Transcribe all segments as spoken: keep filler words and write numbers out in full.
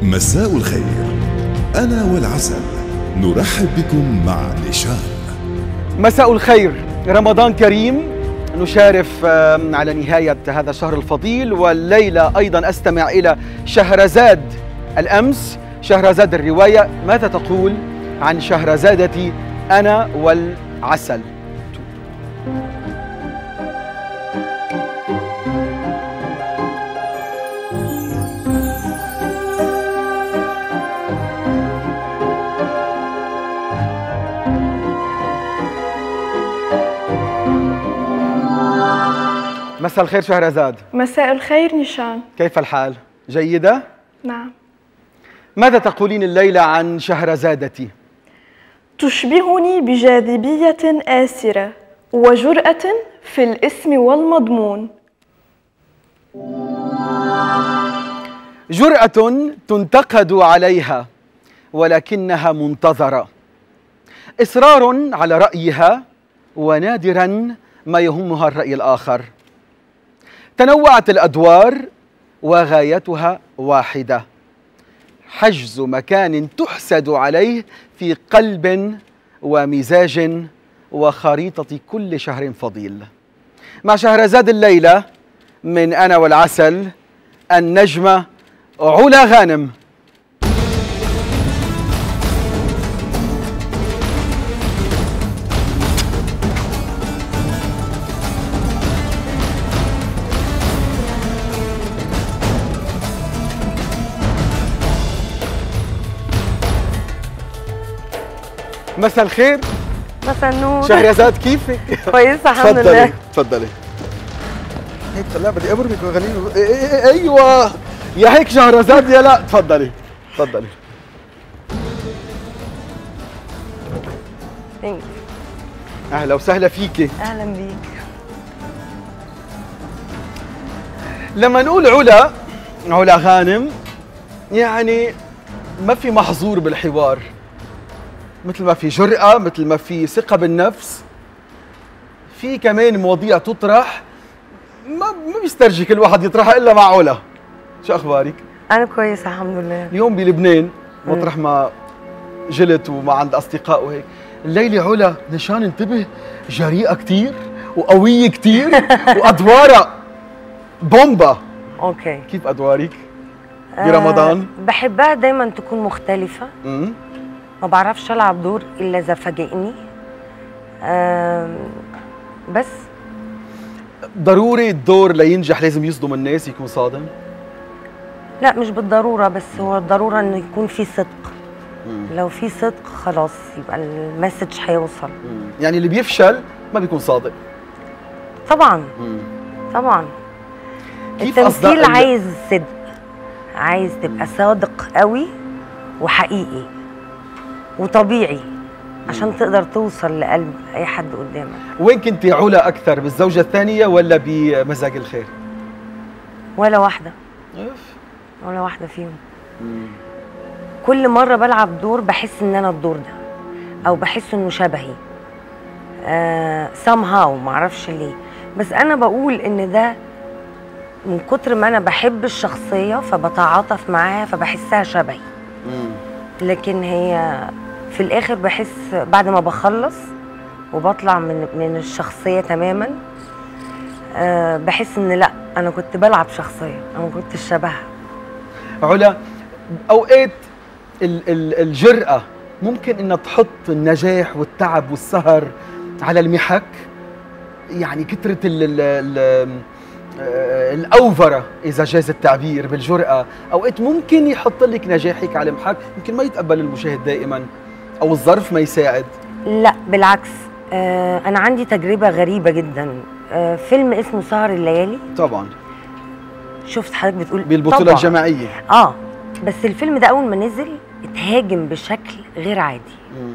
مساء الخير، أنا والعسل نرحب بكم مع نشان. مساء الخير، رمضان كريم، نشارف على نهاية هذا الشهر الفضيل، والليلة أيضا أستمع إلى شهرزاد الأمس، شهرزاد الرواية. ماذا تقول عن شهرزادتي أنا والعسل؟ مساء الخير شهرزاد. مساء الخير نشان. كيف الحال؟ جيدة؟ نعم. ماذا تقولين الليلة عن شهرزادتي؟ تشبهني بجاذبية آسرة وجرأة في الاسم والمضمون. جرأة تنتقد عليها ولكنها منتظرة، إصرار على رأيها ونادرا ما يهمها الرأي الآخر. تنوعت الأدوار وغايتها واحدة، حجز مكان تحسد عليه في قلب ومزاج وخريطة كل شهر فضيل. مع شهرزاد الليلة من أنا والعسل النجمة علا غانم. مساء الخير. مساء النور. شهرزاد كيفك؟ كويسة الحمد لله. تفضلي هيك. طلع بدي ابرمك وغني. ايوه يا هيك شهرزاد يا لا. تفضلي تفضلي. اهلا وسهلا فيكي. اهلا بيك. لما نقول علا علا غانم يعني ما في محظور بالحوار، مثل ما في جرأة، مثل ما في ثقة بالنفس، في كمان مواضيع تطرح ما ما بيسترجي كل واحد يطرحها إلا مع علا. شو أخبارك؟ أنا كويسة الحمد لله. اليوم بلبنان مطرح ما جلت وما عند أصدقاء وهيك، الليلة علا نشان انتبه جريئة كتير وقوية كتير وأدوارها بومبا. أوكي. كيف أدوارك برمضان؟ أه بحبها دايما تكون مختلفة. امم ما بعرفش ألعب دور إلا إذا فاجئني. أه بس ضروري الدور لينجح لازم يصدم الناس، يكون صادم؟ لا مش بالضرورة، بس هو الضرورة إنه يكون في صدق. مم. لو في صدق خلاص يبقى المسج هيوصل. مم. يعني اللي بيفشل ما بيكون صادق. طبعا. مم. طبعا. كيف التمثيل أصدق عايز صدق، عايز تبقى صادق قوي وحقيقي وطبيعي عشان تقدر توصل لقلب اي حد قدامك. وين كنتي علا اكثر، بالزوجه الثانيه ولا بمزاج الخير؟ ولا واحده. اف ولا واحده فيهم. مم. كل مره بلعب دور بحس ان انا الدور ده او بحس انه شبهي آه somehow، معرفش ليه، بس انا بقول ان ده من كتر ما انا بحب الشخصيه فبتعاطف معاها فبحسها شبهي. مم. لكن هي في الاخر بحس بعد ما بخلص وبطلع من من الشخصيه تماما أه بحس ان لا انا كنت بلعب شخصيه، انا ما كنتش شبهها. علا اوقات ال ال الجرأة ممكن انها تحط النجاح والتعب والسهر على المحك، يعني كثرة ال ال ال الاوفره اذا جاز التعبير بالجرأة، اوقات ممكن يحط لك نجاحك على المحك، يمكن ما يتقبل المشاهد دائما او الظرف ما يساعد. لا بالعكس، آه انا عندي تجربه غريبه جدا. آه فيلم اسمه سهر الليالي. طبعا شفت حضرتك بتقول بالبطوله طبعا الجماعيه. اه بس الفيلم ده اول ما نزل اتهاجم بشكل غير عادي. مم.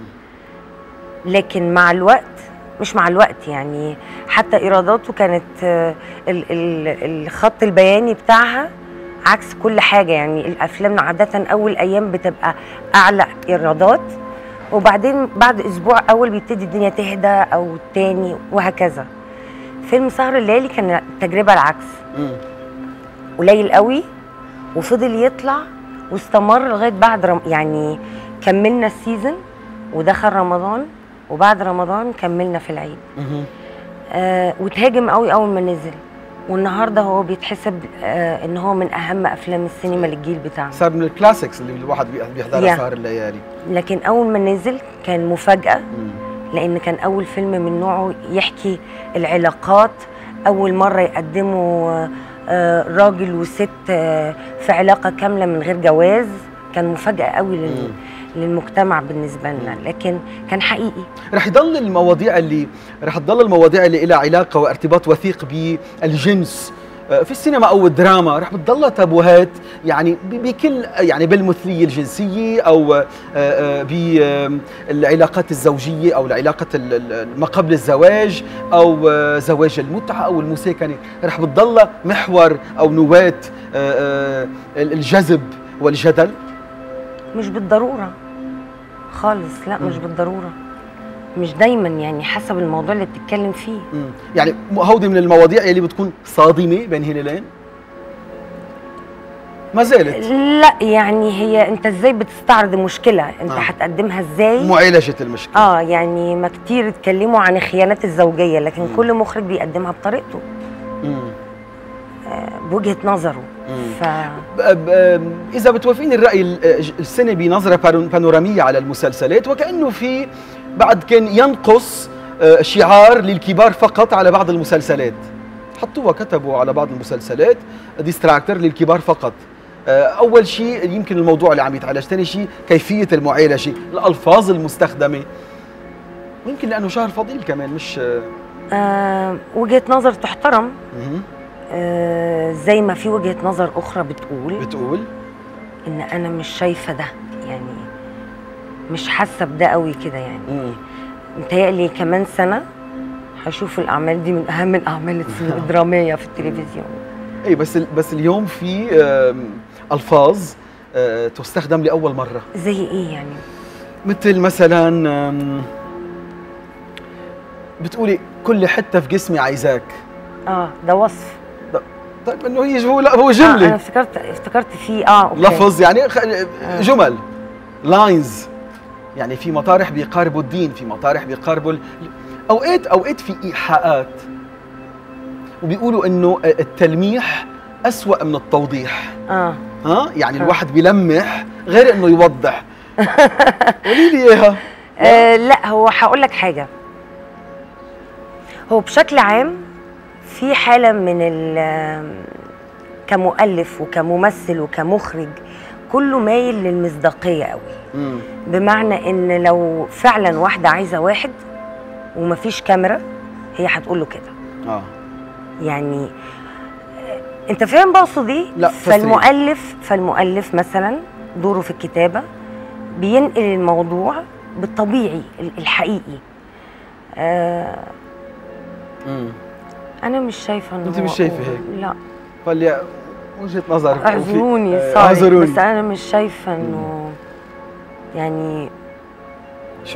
لكن مع الوقت، مش مع الوقت يعني، حتى ايراداته كانت آه ال ال الخط البياني بتاعها عكس كل حاجه. يعني الافلام عاده اول ايام بتبقى اعلى ايرادات، وبعدين بعد اسبوع اول بيبتدي الدنيا تهدى او التاني وهكذا. فيلم سهر الليالي كان تجربه العكس. مم. قليل قوي وفضل يطلع واستمر لغايه بعد رم... يعني كملنا السيزون ودخل رمضان، وبعد رمضان كملنا في العيد. آه وتهاجم قوي اول ما نزل، والنهارده هو بيتحسب آه ان هو من اهم افلام السينما للجيل بتاعنا. صار من الكلاسيكس اللي الواحد بيحضرها سهر الليالي. لكن اول ما نزل كان مفاجاه، مم. لان كان اول فيلم من نوعه يحكي العلاقات، اول مره يقدموا آه راجل وست آه في علاقه كامله من غير جواز. كان مفاجاه قوي لل... للمجتمع بالنسبه لنا، لكن كان حقيقي. رح يضل المواضيع اللي رح تضل المواضيع اللي لها علاقه وارتباط وثيق بالجنس في السينما او الدراما، رح بتضلها تابوهات، يعني بكل يعني بالمثليه الجنسيه او بالعلاقات الزوجيه او العلاقه ما قبل الزواج او زواج المتعه او المساكنه، رح بتضلها محور او نواه الجذب والجدل. مش بالضروره خالص، لا مش بالضروره، مش دايما، يعني حسب الموضوع اللي بتتكلم فيه. مم. يعني هودي من المواضيع اللي بتكون صادمه بين هلالين ما زالت. لا يعني هي انت ازاي بتستعرض مشكله، انت آه. هتقدمها ازاي، معالجه المشكله. اه يعني ما كتير اتكلموا عن الخيانات الزوجيه، لكن مم. كل مخرج بيقدمها بطريقته، مم. آه بوجهه نظره. ف... إذا بتوافقيني الرأي، السنة بنظرة بانورامية على المسلسلات، وكأنه في بعد كان ينقص شعار للكبار فقط على بعض المسلسلات، حطوها كتبوا على بعض المسلسلات ديستراكتر للكبار فقط. أول شيء يمكن الموضوع اللي عم يتعالج، ثاني شيء كيفية المعالجة، الألفاظ المستخدمة، ويمكن لأنه شهر فضيل كمان مش آه وجهة نظر تحترم. م آه زي ما في وجهة نظر أخرى بتقول بتقول إن أنا مش شايفة ده، يعني مش حاسة بده قوي كده، يعني متهيألي كمان سنة هشوف الأعمال دي من أهم الأعمال الدرامية في التلفزيون. أي بس بس اليوم في ألفاظ تستخدم لأول مرة. زي إيه يعني؟ مثل مثلا بتقولي كل حتة في جسمي عايزاك. آه ده وصف. طيب انه هي هو لا هو جمله. آه انا افتكرت افتكرت في اه أوكي. لفظ يعني جمل لاينز، يعني في مطارح بيقاربوا الدين، في مطارح بيقاربوا ال... اوقات اوقات في ايحاءات، وبيقولوا انه التلميح اسوأ من التوضيح. اه ها يعني آه. الواحد بيلمح غير انه يوضح. قولي لي اياها. آه لا هو هقول لك حاجه، هو بشكل عام في حالة من كمؤلف وكممثل وكمخرج كله مايل للمصداقية قوي. مم. بمعنى ان لو فعلا واحدة عايزة واحد ومفيش كاميرا هي هتقول له كده. اه يعني انت فاهم بقصد ايه؟ لا فالمؤلف فالمؤلف مثلا دوره في الكتابة بينقل الموضوع بالطبيعي الحقيقي. آه مم. أنا مش شايفة إنه أنت مش شايفة هيك؟ لا فلي وجهة نظر. اعذروني صاري، بس أنا مش شايفة إنه يعني شو؟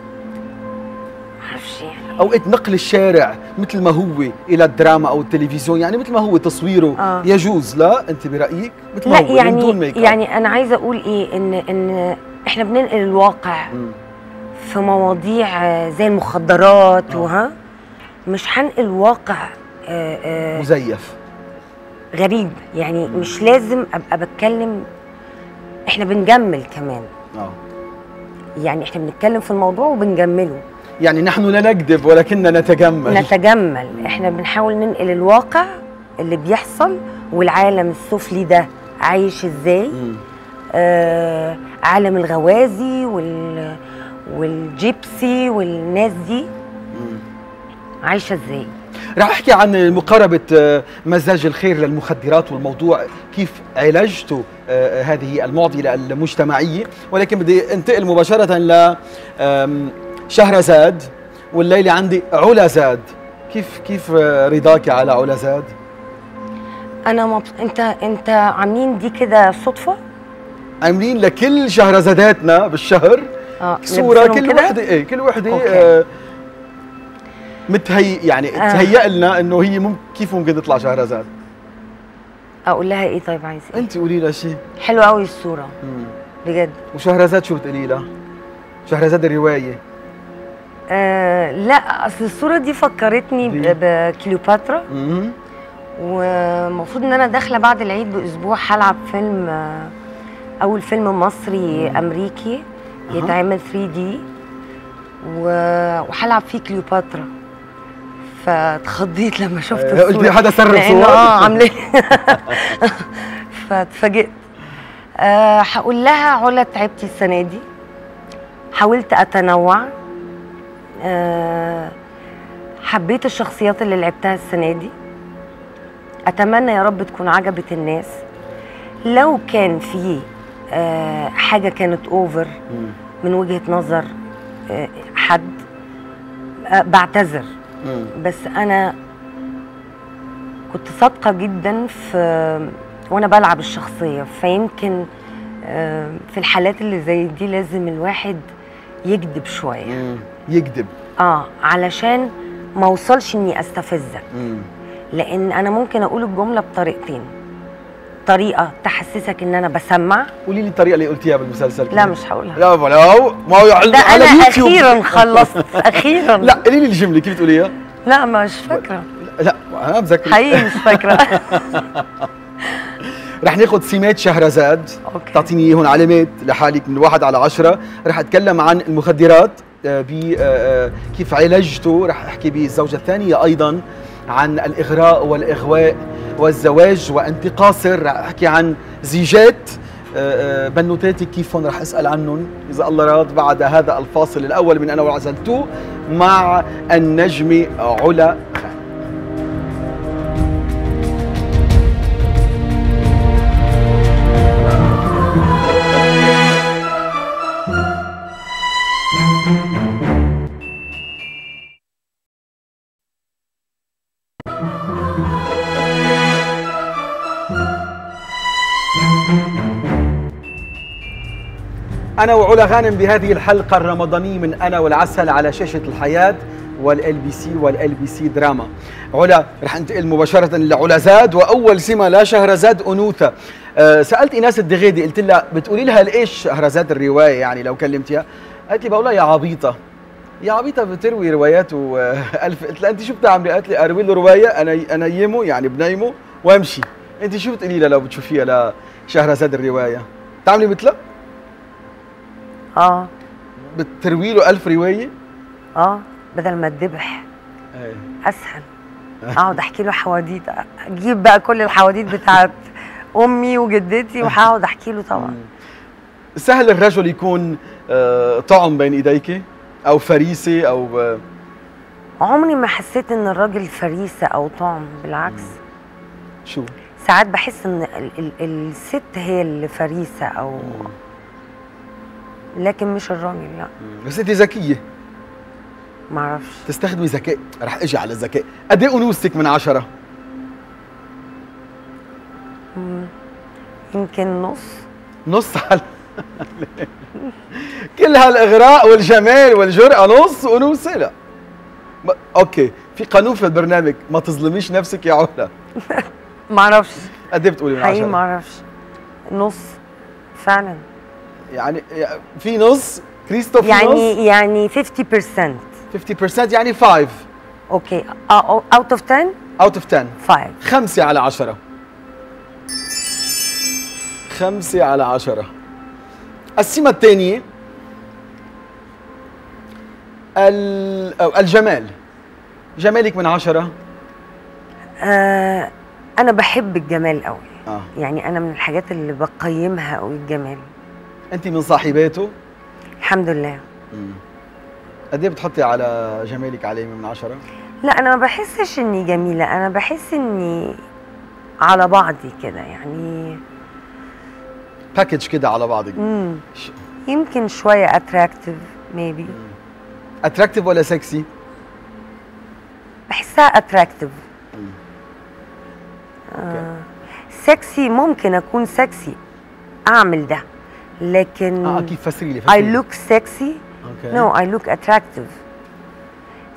معرفش يعني أوقات نقل الشارع مثل ما هو إلى الدراما أو التلفزيون، يعني مثل ما هو تصويره آه. يجوز، لا أنت برأيك؟ مثل ما لا هو يعني من دون ميك اب. يعني أنا عايزة أقول إيه، إن إن إحنا بننقل الواقع م. في مواضيع زي المخدرات. آه. وها مش هنقل واقع آآ آآ مزيف غريب، يعني مم. مش لازم ابقى بتكلم، احنا بنجمل كمان. اه يعني احنا بنتكلم في الموضوع وبنجمله، يعني نحن لا نكذب ولكننا نتجمل. نتجمل احنا بنحاول ننقل الواقع اللي بيحصل والعالم السفلي ده عايش ازاي. آه عالم الغوازي وال والجيبسي والناس دي مم. عايشه ازاي. رح احكي عن مقاربه مزاج الخير للمخدرات والموضوع كيف عالجتوا هذه المعضله المجتمعيه، ولكن بدي انتقل مباشره ل شهرزاد، والليله عندي علازاد. كيف كيف رضاك على علازاد؟ انا مبس... انت انت عاملين دي كده صدفه؟ عاملين لكل شهرزاداتنا بالشهر آه. صوره، كل وحده ايه كل وحده آه متهي يعني آه. تهيأ لنا انه هي ممكن كيف ممكن تطلع شهرزاد. اقول لها ايه؟ طيب عايزه ايه؟ انت قولي لها شيء. حلوه قوي الصوره مم. بجد. وشهرزاد شو بتقولي لها؟ شهرزاد الروايه. آه لا، اصل الصوره دي فكرتني ب- بكليوباترا، امم ومفروض ان انا داخله بعد العيد باسبوع هلعب فيلم، آه، اول فيلم مصري امريكي يتعمل ثري دي، و- وهلعب فيه كليوباترا. فاتخضيت لما شفت آه، الصوره. قلتي حدا سرب لأنه صور؟ اه عاملين فاتفاجئت. أه هقول لها علا تعبتي السنه دي، حاولت اتنوع، أه حبيت الشخصيات اللي لعبتها السنه دي، اتمنى يا رب تكون عجبت الناس. لو كان في أه حاجه كانت اوفر من وجهه نظر أه حد، أه بعتذر. بس انا كنت صادقه جدا في وانا بلعب الشخصيه، فيمكن آه، في الحالات اللي زي دي لازم الواحد يكذب شويه. مم. يكذب. اه علشان ما اوصلش اني استفزك، لان انا ممكن اقول الجمله بطريقتين. طريقه تحسسك ان انا بسمع. قولي لي الطريقه اللي قلتيها بالمسلسل. لا مش هقولها. لا لا ما هو ده على انا اليوتيوب. اخيرا خلصت اخيرا. لا قولي لي الجمله كيف تقوليها؟ لا مش فاكره لا انا بذكر. حقيقي مش فاكره. رح ناخذ سمات شهرزاد. أوكي. تعطيني هون علامات لحالك من واحد على عشرة. رح اتكلم عن المخدرات، آه، ب آه، آه، كيف عالجته. رح احكي بالزوجه الثانيه ايضا عن الاغراء والاغواء والزواج وانت قاصر. رح احكي عن زيجات. آه، آه، بنوتاتك كيف هون رح اسال عنهم اذا الله راد بعد هذا الفاصل الاول من انا والعسل تو مع النجمه علا خان. أنا وعلا غانم بهذه الحلقة الرمضانية من أنا والعسل على شاشة الحياة والال بي سي والال بي سي دراما. علا رح انتقل مباشرة لعلا زاد، وأول سمة لا شهرزاد أنوثة. أه سألت إيناس الدغيدي قلت لها بتقولي لها لإيش شهرزاد الرواية يعني لو كلمتيها؟ قالت لي بقولها يا عبيطة يا عبيطة بتروي روايات وألف. قلت لها أنت شو بتعملي؟ قالت لي أروي له رواية أنا أنيمه يعني بنيمه وأمشي. أنت شو بتقولي لها لو بتشوفيها لشهرزاد الرواية؟ بتعملي مثلها؟ اه بتروي له ألف رواية؟ اه بدل ما تذبح ايه اسهل. اقعد احكي له حواديت، اجيب بقى كل الحواديت بتاعت امي وجدتي وهقعد احكي له. طبعا سهل الرجل يكون آه، طعم بين ايديك او فريسه او آه، عمري ما حسيت ان الراجل فريسه او طعم، بالعكس. شو؟ ساعات بحس ان ال ال الست هي اللي فريسه او لكن مش الراجل. لا بس انت ذكيه، معرفش. تستخدمي ذكاء. رح اجي على الذكاء. قد ايه انوثتك من عشرة؟ مم. يمكن نص. نص على كل هالاغراء والجمال والجرأة نص انوثه؟ لا ب... اوكي، في قانون في البرنامج ما تظلميش نفسك يا علا. معرفش قد ايه بتقولي من حقيقي، عشرة؟ معرفش. نص فعلا. يعني في نص كريستوف يعني نص؟ يعني خمسين بالمية. خمسين بالمية يعني خمسة اوكي. اوت اوف عشرة اوت اوف عشرة. خمسة. خمسة على عشرة. خمسة على عشرة. السمة الثانية الجمال. جمالك من عشرة؟ آه انا بحب الجمال قوي. آه. يعني انا من الحاجات اللي بقيمها قوي الجمال. انت من صاحباته؟ الحمد لله. قد ايه بتحطي على جمالك علامة من عشرة؟ لا انا ما بحسش اني جميله، انا بحس اني على بعضي كده يعني. باكج كده على بعضك. امم ش... يمكن شويه اتراكتيف ميبي. اتراكتيف ولا سكسي؟ بحسها اتراكتيف. آه. سكسي ممكن اكون سكسي اعمل ده، لكن اه كيف فسري لي؟ I look sexy. Okay. No, I look attractive.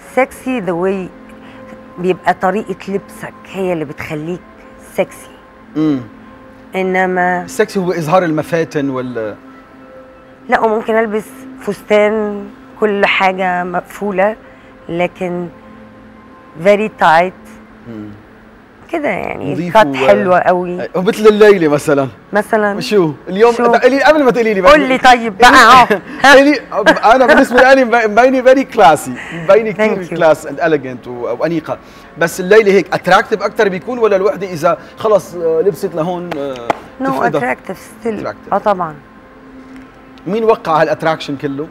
Sexy the way بيبقى طريقة لبسك هي اللي بتخليك سكسي. امم انما السكسي هو اظهار المفاتن وال لا، وممكن البس فستان كل حاجه مقفوله لكن فيري تايت كده، يعني نظيف كات و- حلوه قوي مثل الليله مثلا. مثلا. شو اليوم شو؟ قولي قبل ما تقولي لي قول لي طيب بقى اهو. قولي انا بالنسبه لي مبيني فيري كلاسي، مبيني كثير Thank you. كلاس اند اليجنت وانيقه، بس الليله هيك اتراكتيف اكثر بيكون ولا الوحده اذا خلص آه، لبست لهون آه، نو تفقدها؟ اتراكتيف ستيل. Attractive. اه طبعا. مين وقع هالاتراكشن كله؟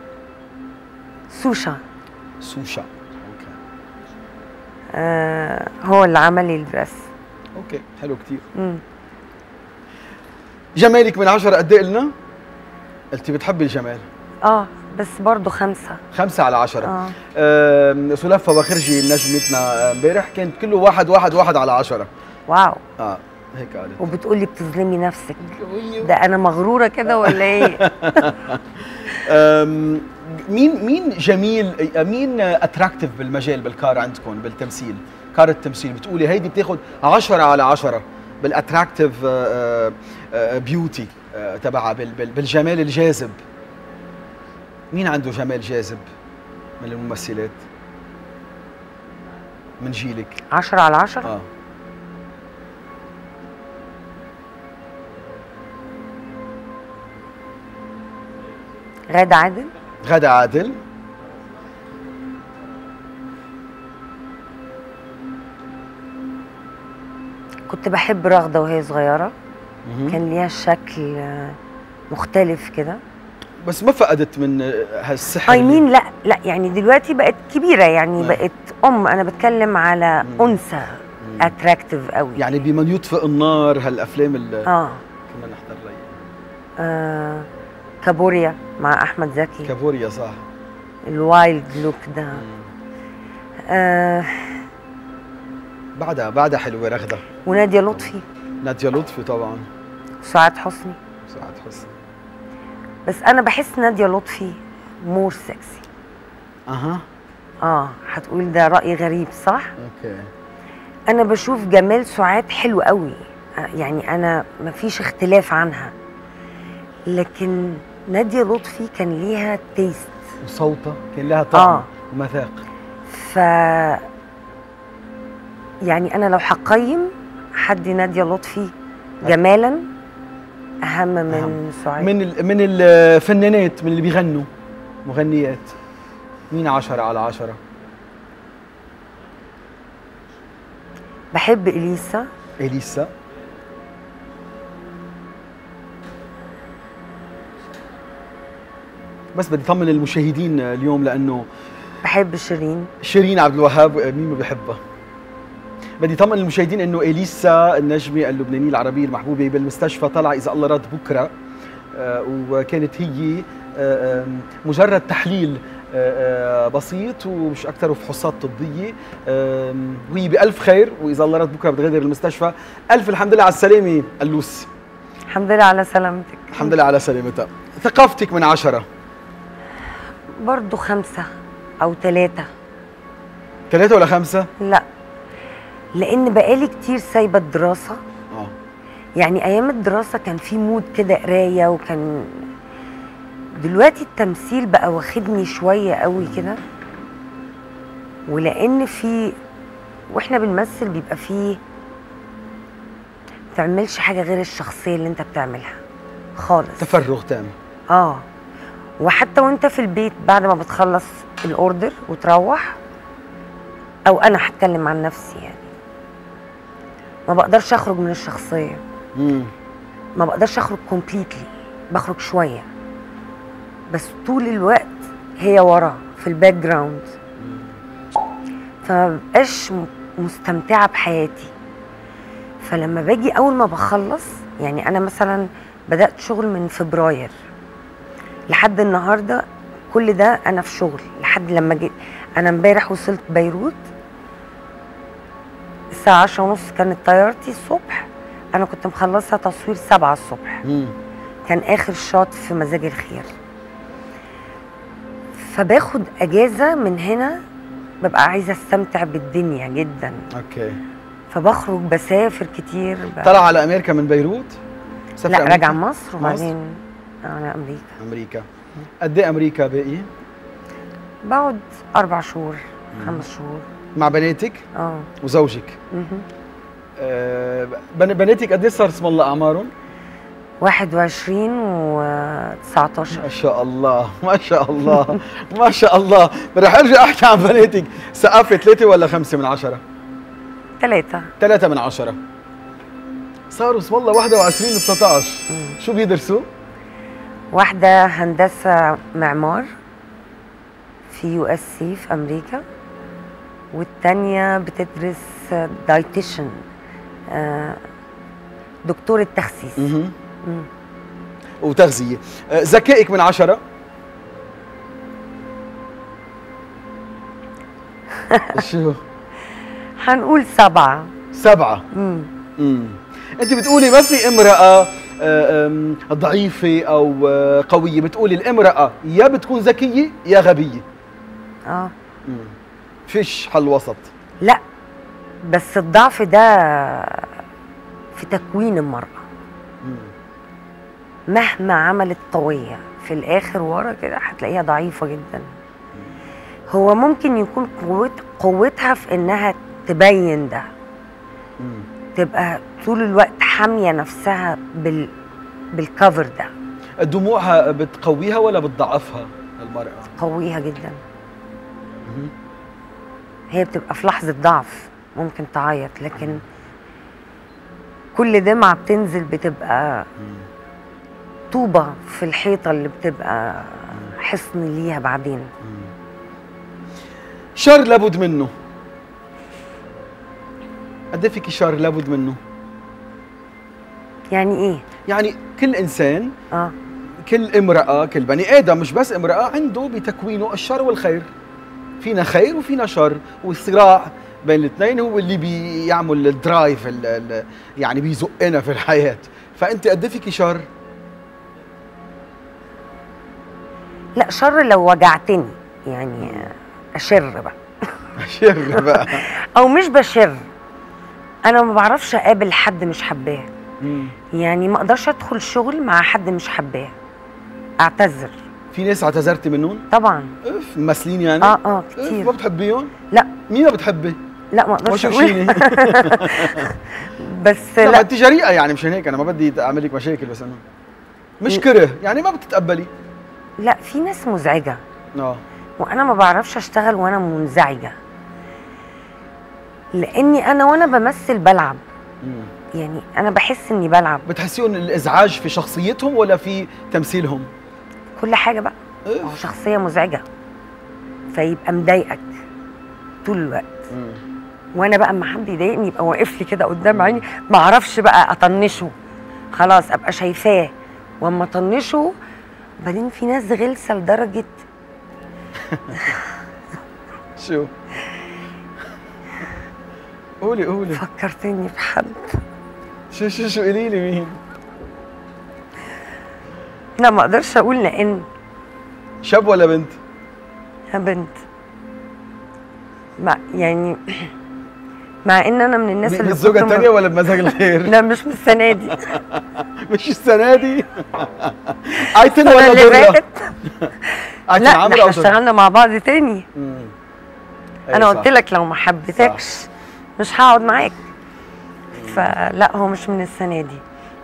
سوشا سوشا. اوكي آه هو اللي عمل لي الدرس. اوكي حلو كثير. مم. جمالك من عشرة قد ايه قلنا؟ قلتي بتحبي الجمال. اه بس برضه خمسة. خمسة على عشرة. اه آه سلافة بخرجي نجمتنا امبارح كانت كله واحد واحد واحد على عشرة. واو. اه هيك قالت. وبتقولي بتظلمي نفسك، ده انا مغرورة كده ولا ايه؟ أم، مين مين جميل، مين اتراكتيف بالمجال بالكار عندكم بالتمثيل؟ كار التمثيل بتقولي هيدي بتاخذ عشرة على عشرة بالاتراكتيف بيوتي تبعها بال- بال- بالجمال الجاذب. مين عنده جمال جاذب من الممثلات من جيلك؟ عشرة على عشرة. اه غادة عادل. غادة عادل. كنت بحب رغدة وهي صغيرة، مهم. كان ليها شكل آه، مختلف كده. بس ما فقدت من هالسحر اي اللي- مين لا لا يعني دلوقتي بقت كبيرة، يعني نعم. بقت ام. انا بتكلم على مم. انثى اتراكتيف قوي. يعني بمن يطفئ النار هالافلام اللي اه, كنا نحضر لها. آه كابوريا مع احمد زكي. كابوريا صح. الوايلد لوك ده. آه بعدها بعدها حلوه رغده. ونادية لطفي. نادية لطفي طبعا. وسعاد حسني. سعاد حسني. بس انا بحس نادية لطفي مور سكسي. اها اه هتقول ده رأي غريب صح؟ اوكي. انا بشوف جمال سعاد حلو قوي، آه، يعني انا مفيش اختلاف عنها، لكن نادية لطفي كان ليها تيست. وصوتها كان لها طعم آه. ومذاق. ف يعني انا لو هقيم حد نادية لطفي جمالا اهم من أهم. سعاد. من ال... من الفنانات من اللي بيغنوا مغنيات مين عشرة على عشرة؟ بحب اليسا. اليسا. بس بدي اطمن المشاهدين اليوم لانه بحب شيرين. شيرين عبد الوهاب مين ما بيحبها. بدي طمن المشاهدين انه اليسا النجمه اللبنانيه العربيه المحبوبه بالمستشفى طلع اذا الله راد بكره، آه وكانت هي آه مجرد تحليل آه بسيط ومش اكثر وفحوصات طبيه، آه وهي بالف خير واذا الله راد بكره بتغادر المستشفى. الف الحمد لله على السلامه اللوس. الحمد لله على سلامتك. الحمد لله على سلامتها. ثقافتك من عشرة؟ برضو خمسة أو ثلاثة. ثلاثة ولا خمسة؟ لا، لأن بقالي كتير سايبة الدراسة. اه يعني أيام الدراسة كان في مود كده قراية، وكان دلوقتي التمثيل بقى واخدني شوية قوي كده، ولأن في وإحنا بنمثل بيبقى فيه متعملش حاجة غير الشخصية اللي أنت بتعملها خالص. تفرغ تام. اه وحتى وانت في البيت بعد ما بتخلص الاوردر وتروح، او انا هتكلم عن نفسي يعني ما بقدرش اخرج من الشخصيه. امم ما بقدرش اخرج كومبليتلي، بخرج شويه بس طول الوقت هي ورا في الباك جراوند، فما ببقاش م- مستمتعه بحياتي. فلما باجي اول ما بخلص، يعني انا مثلا بدات شغل من فبراير لحد النهارده، كل ده انا في شغل لحد لما جيت. انا امبارح وصلت بيروت الساعه عشرة ونص، كانت طيارتي الصبح، انا كنت مخلصه تصوير سبعة الصبح. امم كان اخر شوت في مزاج الخير. فباخد اجازه من هنا، ببقى عايزه استمتع بالدنيا جدا. اوكي. فبخرج بسافر كتير ب... طلع على امريكا من بيروت؟ سافر لا أمريكا؟ راجع مصر وبعدين على امريكا. امريكا. قد ايه امريكا باقي؟ بقعد اربع شهور خمس شهور. مع بناتك؟ اه وزوجك؟ مهم. آه بن- بناتك قد ايه صار اسم الله اعمارهم؟ واحد وعشرين و تسعتاشر. ما شاء الله ما شاء الله ما شاء الله. رح ارجع احكي عن بناتك. سقفة ثلاثة ولا خمسة من عشرة؟ ثلاثة. ثلاثة من عشرة. صاروا اسم الله واحد وعشرين و تسعطعش. شو بيدرسوا؟ واحدة هندسة معمار في يو اس سي في أمريكا، والتانية بتدرس دايتيشن، دكتورة تخسيس. مهم. وتغذية. آه، ذكائك من عشرة؟ شو؟ هنقول سبعة. سبعة. مم. امم انت بتقولي ما في امرأة آه، آم، ضعيفة او آه، قوية، بتقولي الامرأة يا بتكون ذكية يا غبية. اه مم. فيش حل وسط. لا، بس الضعف ده في تكوين المرأة. مم. مهما عملت قوية في الآخر ورا كده هتلاقيها ضعيفة جدا. هو ممكن يكون قوت قوتها في إنها تبين ده، مم. تبقى طول الوقت حامية نفسها بال بالكفر ده. دموعها بتقويها ولا بتضعفها المرأة؟ قويها جدا. مم. هي بتبقى في لحظة ضعف ممكن تعيط، لكن كل دمعة بتنزل بتبقى طوبة في الحيطة اللي بتبقى حصن ليها بعدين. شر لابد منه. قد ايه فيكي شر لابد منه؟ يعني ايه؟ يعني كل انسان، اه كل امرأة، كل بني آدم، مش بس امرأة، عنده بتكوينه الشر والخير. فينا خير وفينا شر، والصراع بين الاثنين هو اللي بيعمل الدرايف ال ال يعني بيزقنا في الحياة. فأنت قد ايه فيكي شر؟ لا، شر لو وجعتني يعني اشر بقى. شر بقى. او مش بشر، انا ما بعرفش اقابل حد مش حباه. يعني ما اقدرش ادخل شغل مع حد مش حباه، اعتذر. في ناس اعتذرتي منهم؟ طبعا. اف ممثلين يعني؟ اه اه اف كتير. ما بتحبيهم؟ لا. مين ما بتحبي؟ لا ما اقدرش وشوشيني. بس لا, لا, ما انت جريئة يعني، مشان هيك انا ما بدي اعمل لك مشاكل، بس انه مش كره يعني ما بتتقبلي. لا في ناس مزعجة اه وانا ما بعرفش اشتغل وانا منزعجة، لاني انا وانا بمثل بلعب. مم. يعني انا بحس اني بلعب. بتحسيهم الازعاج في شخصيتهم ولا في تمثيلهم؟ كل حاجة بقى. إيه؟ هو شخصية مزعجة فيبقى مضايقك طول الوقت. مم. وانا بقى اما حد يضايقني يبقى واقف لي كده قدام عيني، ما اعرفش بقى اطنشه، خلاص ابقى شايفاه واما اطنشه. بعدين في ناس غلسه لدرجه شو؟ قولي قولي. فكرتني بحد. شو شو شو قولي لي مين؟ لا ما اقدرش اقول لان شاب ولا بنت؟ بنت. مع يعني مع ان انا من الناس اللي الزوجة الثانية ولا بمزاج الخير؟ لا مش من السنه دي. مش السنة دي؟ ايتن السنة ولا اللي درة؟ فاتت. ايتن لا عمرو احنا او درة؟ اشتغلنا مع بعض تاني. مم. انا أي قلت صح. لك لو ما حبيتكش مش هقعد معاك. فلا هو مش من السنه دي.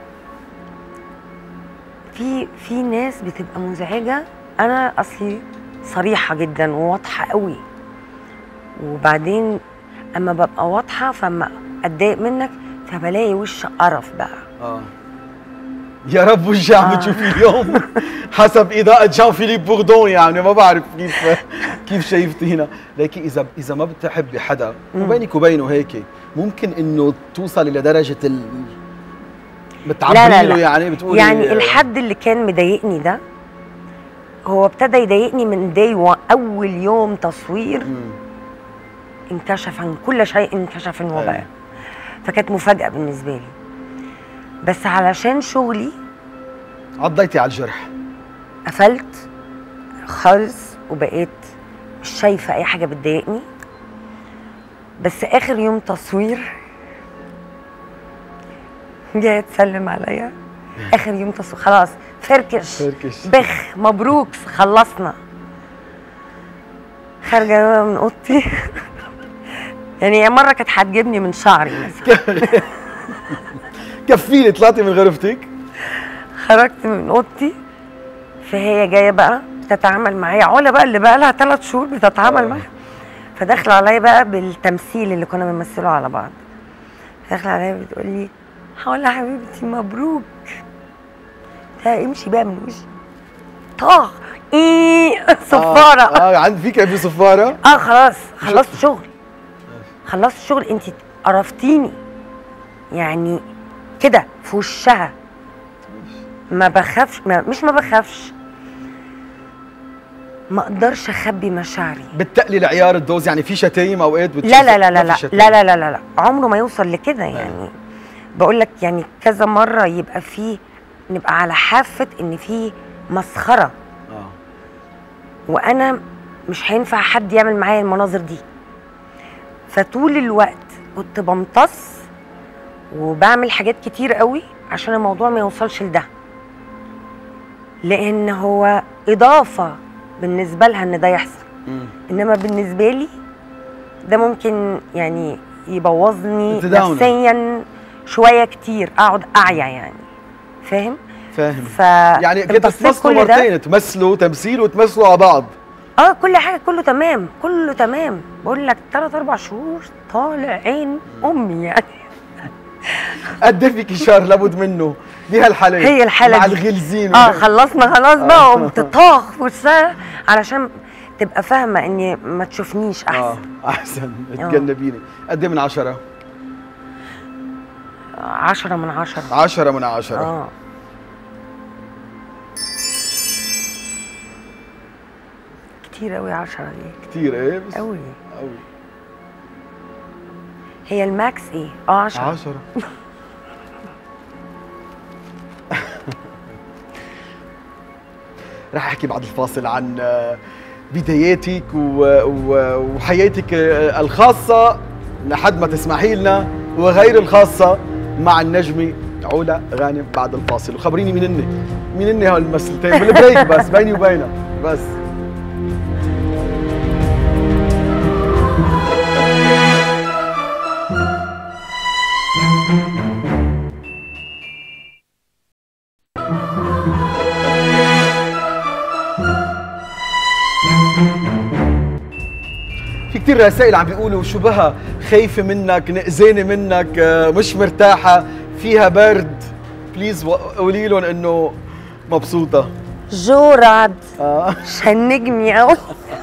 في في ناس بتبقى مزعجه. انا اصلي صريحه جدا وواضحه قوي، وبعدين اما ببقى واضحه فما اتضايق منك فبلاقي وش قرف بقى. اه يا رب وش عم آه. تشوفي اليوم؟ حسب اضاءة جان فيليب بوردون يعني ما بعرف كيف كيف شايفتينا، لكن اذا اذا ما بتحبي حدا وبينك وبينه هيك ممكن انه توصلي لدرجة ال بتعبري لا لا له لا. يعني بتقولي يعني الحد اللي كان مضايقني ده هو ابتدى يضايقني من داي اول يوم تصوير. مم. انكشف عن كل شيء، انكشف ان هو أيوة. بقى. فكانت مفاجأة بالنسبة لي، بس علشان شغلي عضيتي على الجرح. قفلت خالص وبقيت مش شايفة أي حاجة بتضايقني. بس آخر يوم تصوير جايه تسلم عليا اخر يوم تصوير، خلاص فركش فركش. بخ مبروك خلصنا. خارجه من اوضتي يعني هي مره كانت هتجيبني من شعري مثلا. كفيلي طلعتي من غرفتك؟ خرجت من اوضتي، فهي جايه بقى بتتعامل معايا، علا بقى اللي بقى لها ثلاث شهور بتتعامل معايا، فداخله عليا بقى بالتمثيل اللي كنا بنمثله على بعض. داخله عليا بتقول لي حولا حبيبتي مبروك. امشي بقى من وشي. طاغ ايه صفاره. اه, آه عندي فيك في صفاره؟ اه خلاص خلصت شغل. خلصت شغل، انت قرفتيني يعني كده في وشها. ما بخافش، ما مش ما بخافش، ما اقدرش اخبي مشاعري. بتقلي العيار الدوز يعني في شتايم اوقات لا لا لا لا لا لا لا لا لا عمره ما يوصل لكده يعني. بقول لك يعني كذا مره يبقى فيه نبقى على حافه ان في مسخره. اه وانا مش هينفع حد يعمل معايا المناظر دي. فطول الوقت كنت بمتص وبعمل حاجات كتير قوي عشان الموضوع ما يوصلش لده، لان هو اضافه بالنسبه لها ان ده يحصل. مم. انما بالنسبه لي ده ممكن يعني يبوظني نفسيا شويه كتير، اقعد اعيا يعني. فاهم؟ فاهم. ف يعني كنتوا تمثلوا مرتين، تمثلوا تمثيل وتمثلوا على بعض. اه كل حاجه كله تمام، كله تمام. بقول لك ثلاث اربع شهور طالع عين امي يعني. قد ايه فيكي شهر لابد منه؟ دي هالحاله هي الحاله مع دي. الغلزين. اه خلصنا خلاص بقى، قمت طاخ في وشها علشان تبقى فاهمه اني ما تشوفنيش احسن. اه احسن تجنبيني. قد ايه من عشرة؟ عشرة من عشرة. عشرة من عشرة. اه كتير قوي عشرة دي. كتير ايه؟ بس قوي قوي. هي الماكس ايه؟ اه عشرة. عشرة. رح احكي بعد الفاصل عن بداياتك وحياتك الخاصة لحد ما تسمحي لنا وغير الخاصة مع النجمة علا غانم بعد الفاصل. وخبريني مين هن؟ مين هن هالممثلتين بالبريك بس بيني وبينك بس. في كتير رسائل عم بيقولوا شو بها خايفة منك، نقزانة منك، مش مرتاحة، فيها برد. بليز قولي لهم انه مبسوطة. جو رعد اه شنجني قوي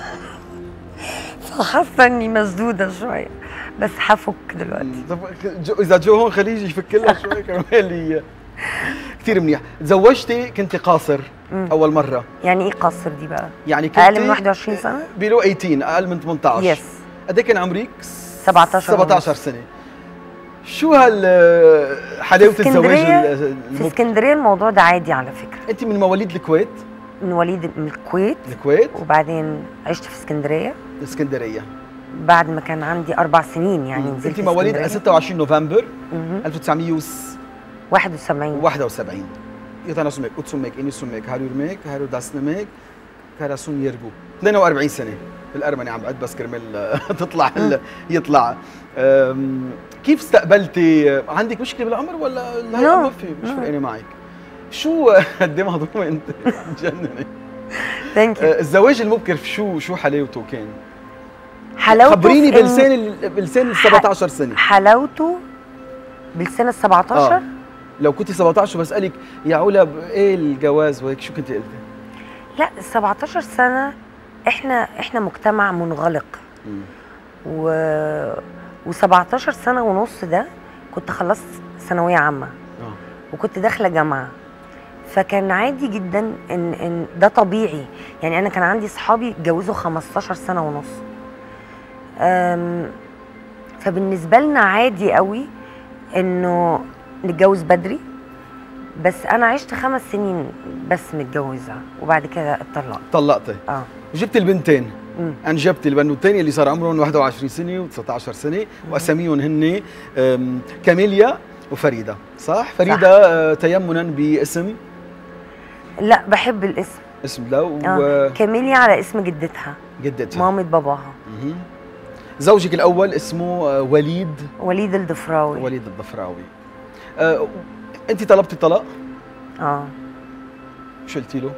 فحاسة اني مسدودة شوية، بس حفك دلوقتي. طب اذا جو هون خليجي يفك لها شوي كرمال. كثير منيح. تزوجتي كنت قاصر مم. اول مره. يعني ايه قاصر دي بقى؟ يعني كنت اقل من واحد وعشرين سنه؟ بيلو ثمانية عشر، اقل من ثمانية عشر. يس. قد ايه كان عمرك؟ سبعة عشر سبعة عشر سنه. شو هال حلاوه الزواج؟ في اسكندريه الموضوع ده عادي على فكره. انت من مواليد الكويت؟ من مواليد من الكويت. الكويت وبعدين عشت في اسكندريه. اسكندريه بعد ما كان عندي اربع سنين يعني نزلت. انت مواليد ستة وعشرين نوفمبر ألف وتسعمية واحد وسبعين. واحد وسبعين. يتانا سمك اوتسمك اني سمك هارو يرميك هارو داسنمك كراسون يرجو. اثنين وأربعين سنه بالارمني عم بعد بس كرمال تطلع يطلع. كيف استقبلتي؟ عندك مشكله بالعمر ولا لا؟ ما في مش فرقانه معك. شو قد ايه مهضومه انت؟ مجننه. ثانك يو. الزواج المبكر شو شو حلاوته كان؟ حلاوته خبريني بلسان بلسان ال سبعة عشر سنه. حلاوته بلسان ال سبعة عشر؟ آه. لو كنتي سبعة عشر بسألك يا علا ايه الجواز وهيك شو كنتي قلتي؟ لا سبعة عشر سنة احنا احنا مجتمع منغلق. م. و و17 سنة ونص ده كنت خلصت ثانوية عامة. اه وكنت داخلة جامعة. فكان عادي جدا ان ان ده طبيعي، يعني انا كان عندي صحابي اتجوزوا خمستاشر سنة ونص. فبالنسبة لنا عادي قوي انه نتجوز بدري، بس انا عشت خمس سنين بس متجوزه وبعد كده اتطلقت. طلقتي؟ اه. وجبت البنتين. امم انجبتي البنوتين اللي صار عمرهم واحد وعشرين سنه و19 سنه واساميهم هن كاميليا وفريده صح؟ فريده آه تيمنا باسم لا بحب الاسم. اسم لا و... آه. كاميليا على اسم جدتها، جدتها مامة باباها. مه. زوجك الاول اسمه آه وليد وليد الضفراوي. وليد الضفراوي. آه انت طلبتي الطلاق؟ اه. شو قلتي له؟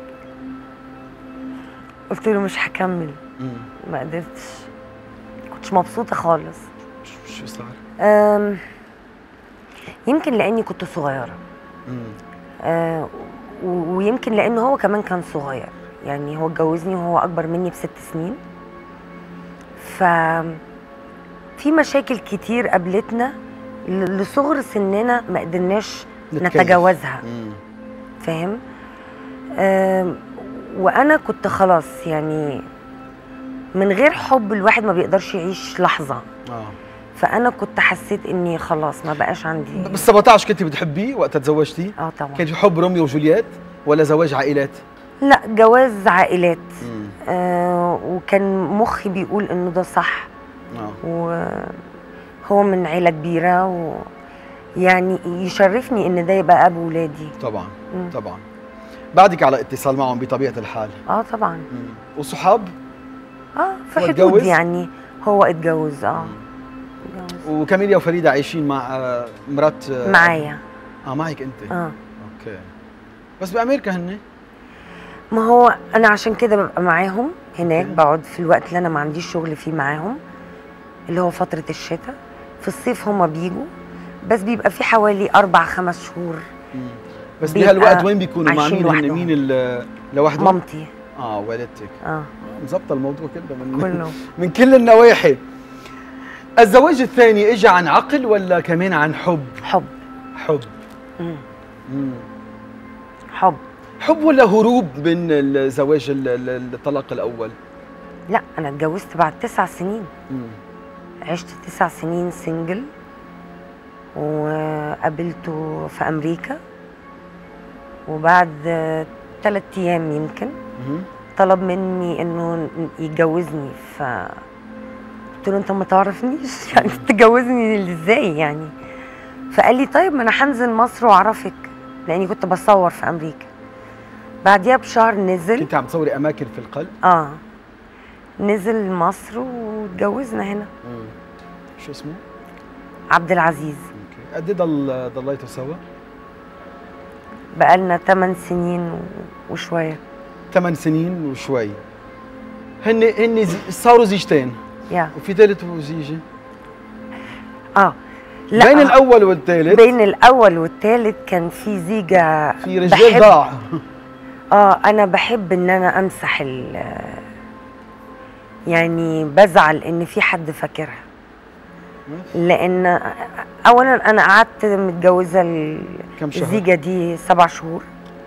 قلت له مش هكمل. مم. ما قدرتش، كنتش مبسوطه خالص. شو صار؟ أم... يمكن لاني كنت صغيره. مم. أه و- ويمكن لانه هو كمان كان صغير، يعني هو اتجوزني وهو اكبر مني بست سنين. ف في مشاكل كتير قابلتنا ل- لصغر سننا ما قدرناش نتكيف. نتجاوزها. مم. فاهم؟ أم، وانا كنت خلاص يعني من غير حب الواحد ما بيقدرش يعيش لحظه. اه فانا كنت حسيت اني خلاص ما بقاش عندي. بال سبعطعش كنتي بتحبيه وقت تزوجتي؟ اه طبعا. كان في حب روميو وجولييت ولا زواج عائلات؟ لا جواز عائلات. مم. آه وكان مخي بيقول انه ده صح. اه وهو من عيله كبيره ويعني يشرفني ان ده يبقى ابو ولادي. طبعا مم. طبعا. بعدك على اتصال معهم بطبيعه الحال؟ اه طبعا. مم. وصحاب؟ اه في هو حدود اتجوز؟ يعني هو اتجوز. اه اتجوز. وكاميليا وفريده عايشين مع آه، مرات آه، معايا. اه معك انت؟ اه. اوكي. بس بامريكا هن؟ ما هو انا عشان كده ببقى معاهم هناك، أوكي. بقعد في الوقت اللي انا ما عنديش شغل فيه معاهم، اللي هو فتره الشتاء. في الصيف هما بيجوا، بس بيبقى في حوالي اربع خمس شهور. مم. بس بيبقى بهالوقت وين بيكونوا؟ مع عايشين مين هن؟ لوحدهم. مين ال- لوحدهم؟ مامتي. اه والدتك. اه مظبطه الموضوع كله من كله. من كل النواحي. الزواج الثاني اجى عن عقل ولا كمان عن حب؟ حب. حب. مم. مم. حب. حب ولا هروب من الزواج ال- ال- الطلاق الاول؟ لا انا اتجوزت بعد تسع سنين. مم. عشت تسع سنين سنجل، وقابلته في امريكا، وبعد ثلاث ايام يمكن مم. طلب مني انه يتجوزني. ف قلت له انت ما تعرفنيش يعني تتجوزني ازاي يعني؟ فقال لي طيب ما انا هنزل مصر واعرفك، لاني كنت بصور في امريكا. بعديها بشهر نزل. كنت عم تصوري اماكن في القلب؟ اه نزل مصر واتجوزنا هنا. مم. شو اسمه؟ عبد العزيز. اوكي. قد ايه ضل ضليتوا سوا؟ بقالنا ثمان سنين و- وشويه. ثمان سنين وشوي. هن هن زي- صاروا زيجتين يا وفي ثالث وزيجه؟ اه لا بين الاول والثالث؟ بين الاول والثالث كان في زيجه. في رجال ضاع. اه انا بحب ان انا امسح ال يعني بزعل ان في حد فاكرها، لان اولا انا قعدت متجوزه ال- كم شهر؟ الزيجه دي سبع شهور،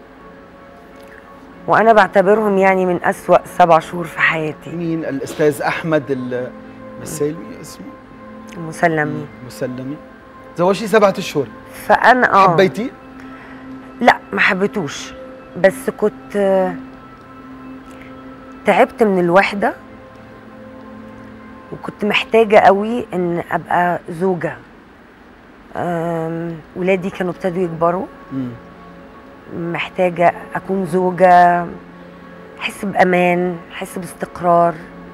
وانا بعتبرهم يعني من اسوأ سبع شهور في حياتي. مين؟ الاستاذ احمد المسالمي اسمه؟ مسلمي. مسلمي. زوجتي سبعة اشهر. فانا اه حبيتي؟ لا ما حبيتوش، بس كنت آه، تعبت من الوحده، وكنت محتاجه قوي ان ابقى زوجه. آم، ولادي كانوا ابتدوا يكبروا، مم. محتاجه اكون زوجه، احس بامان، احس باستقرار،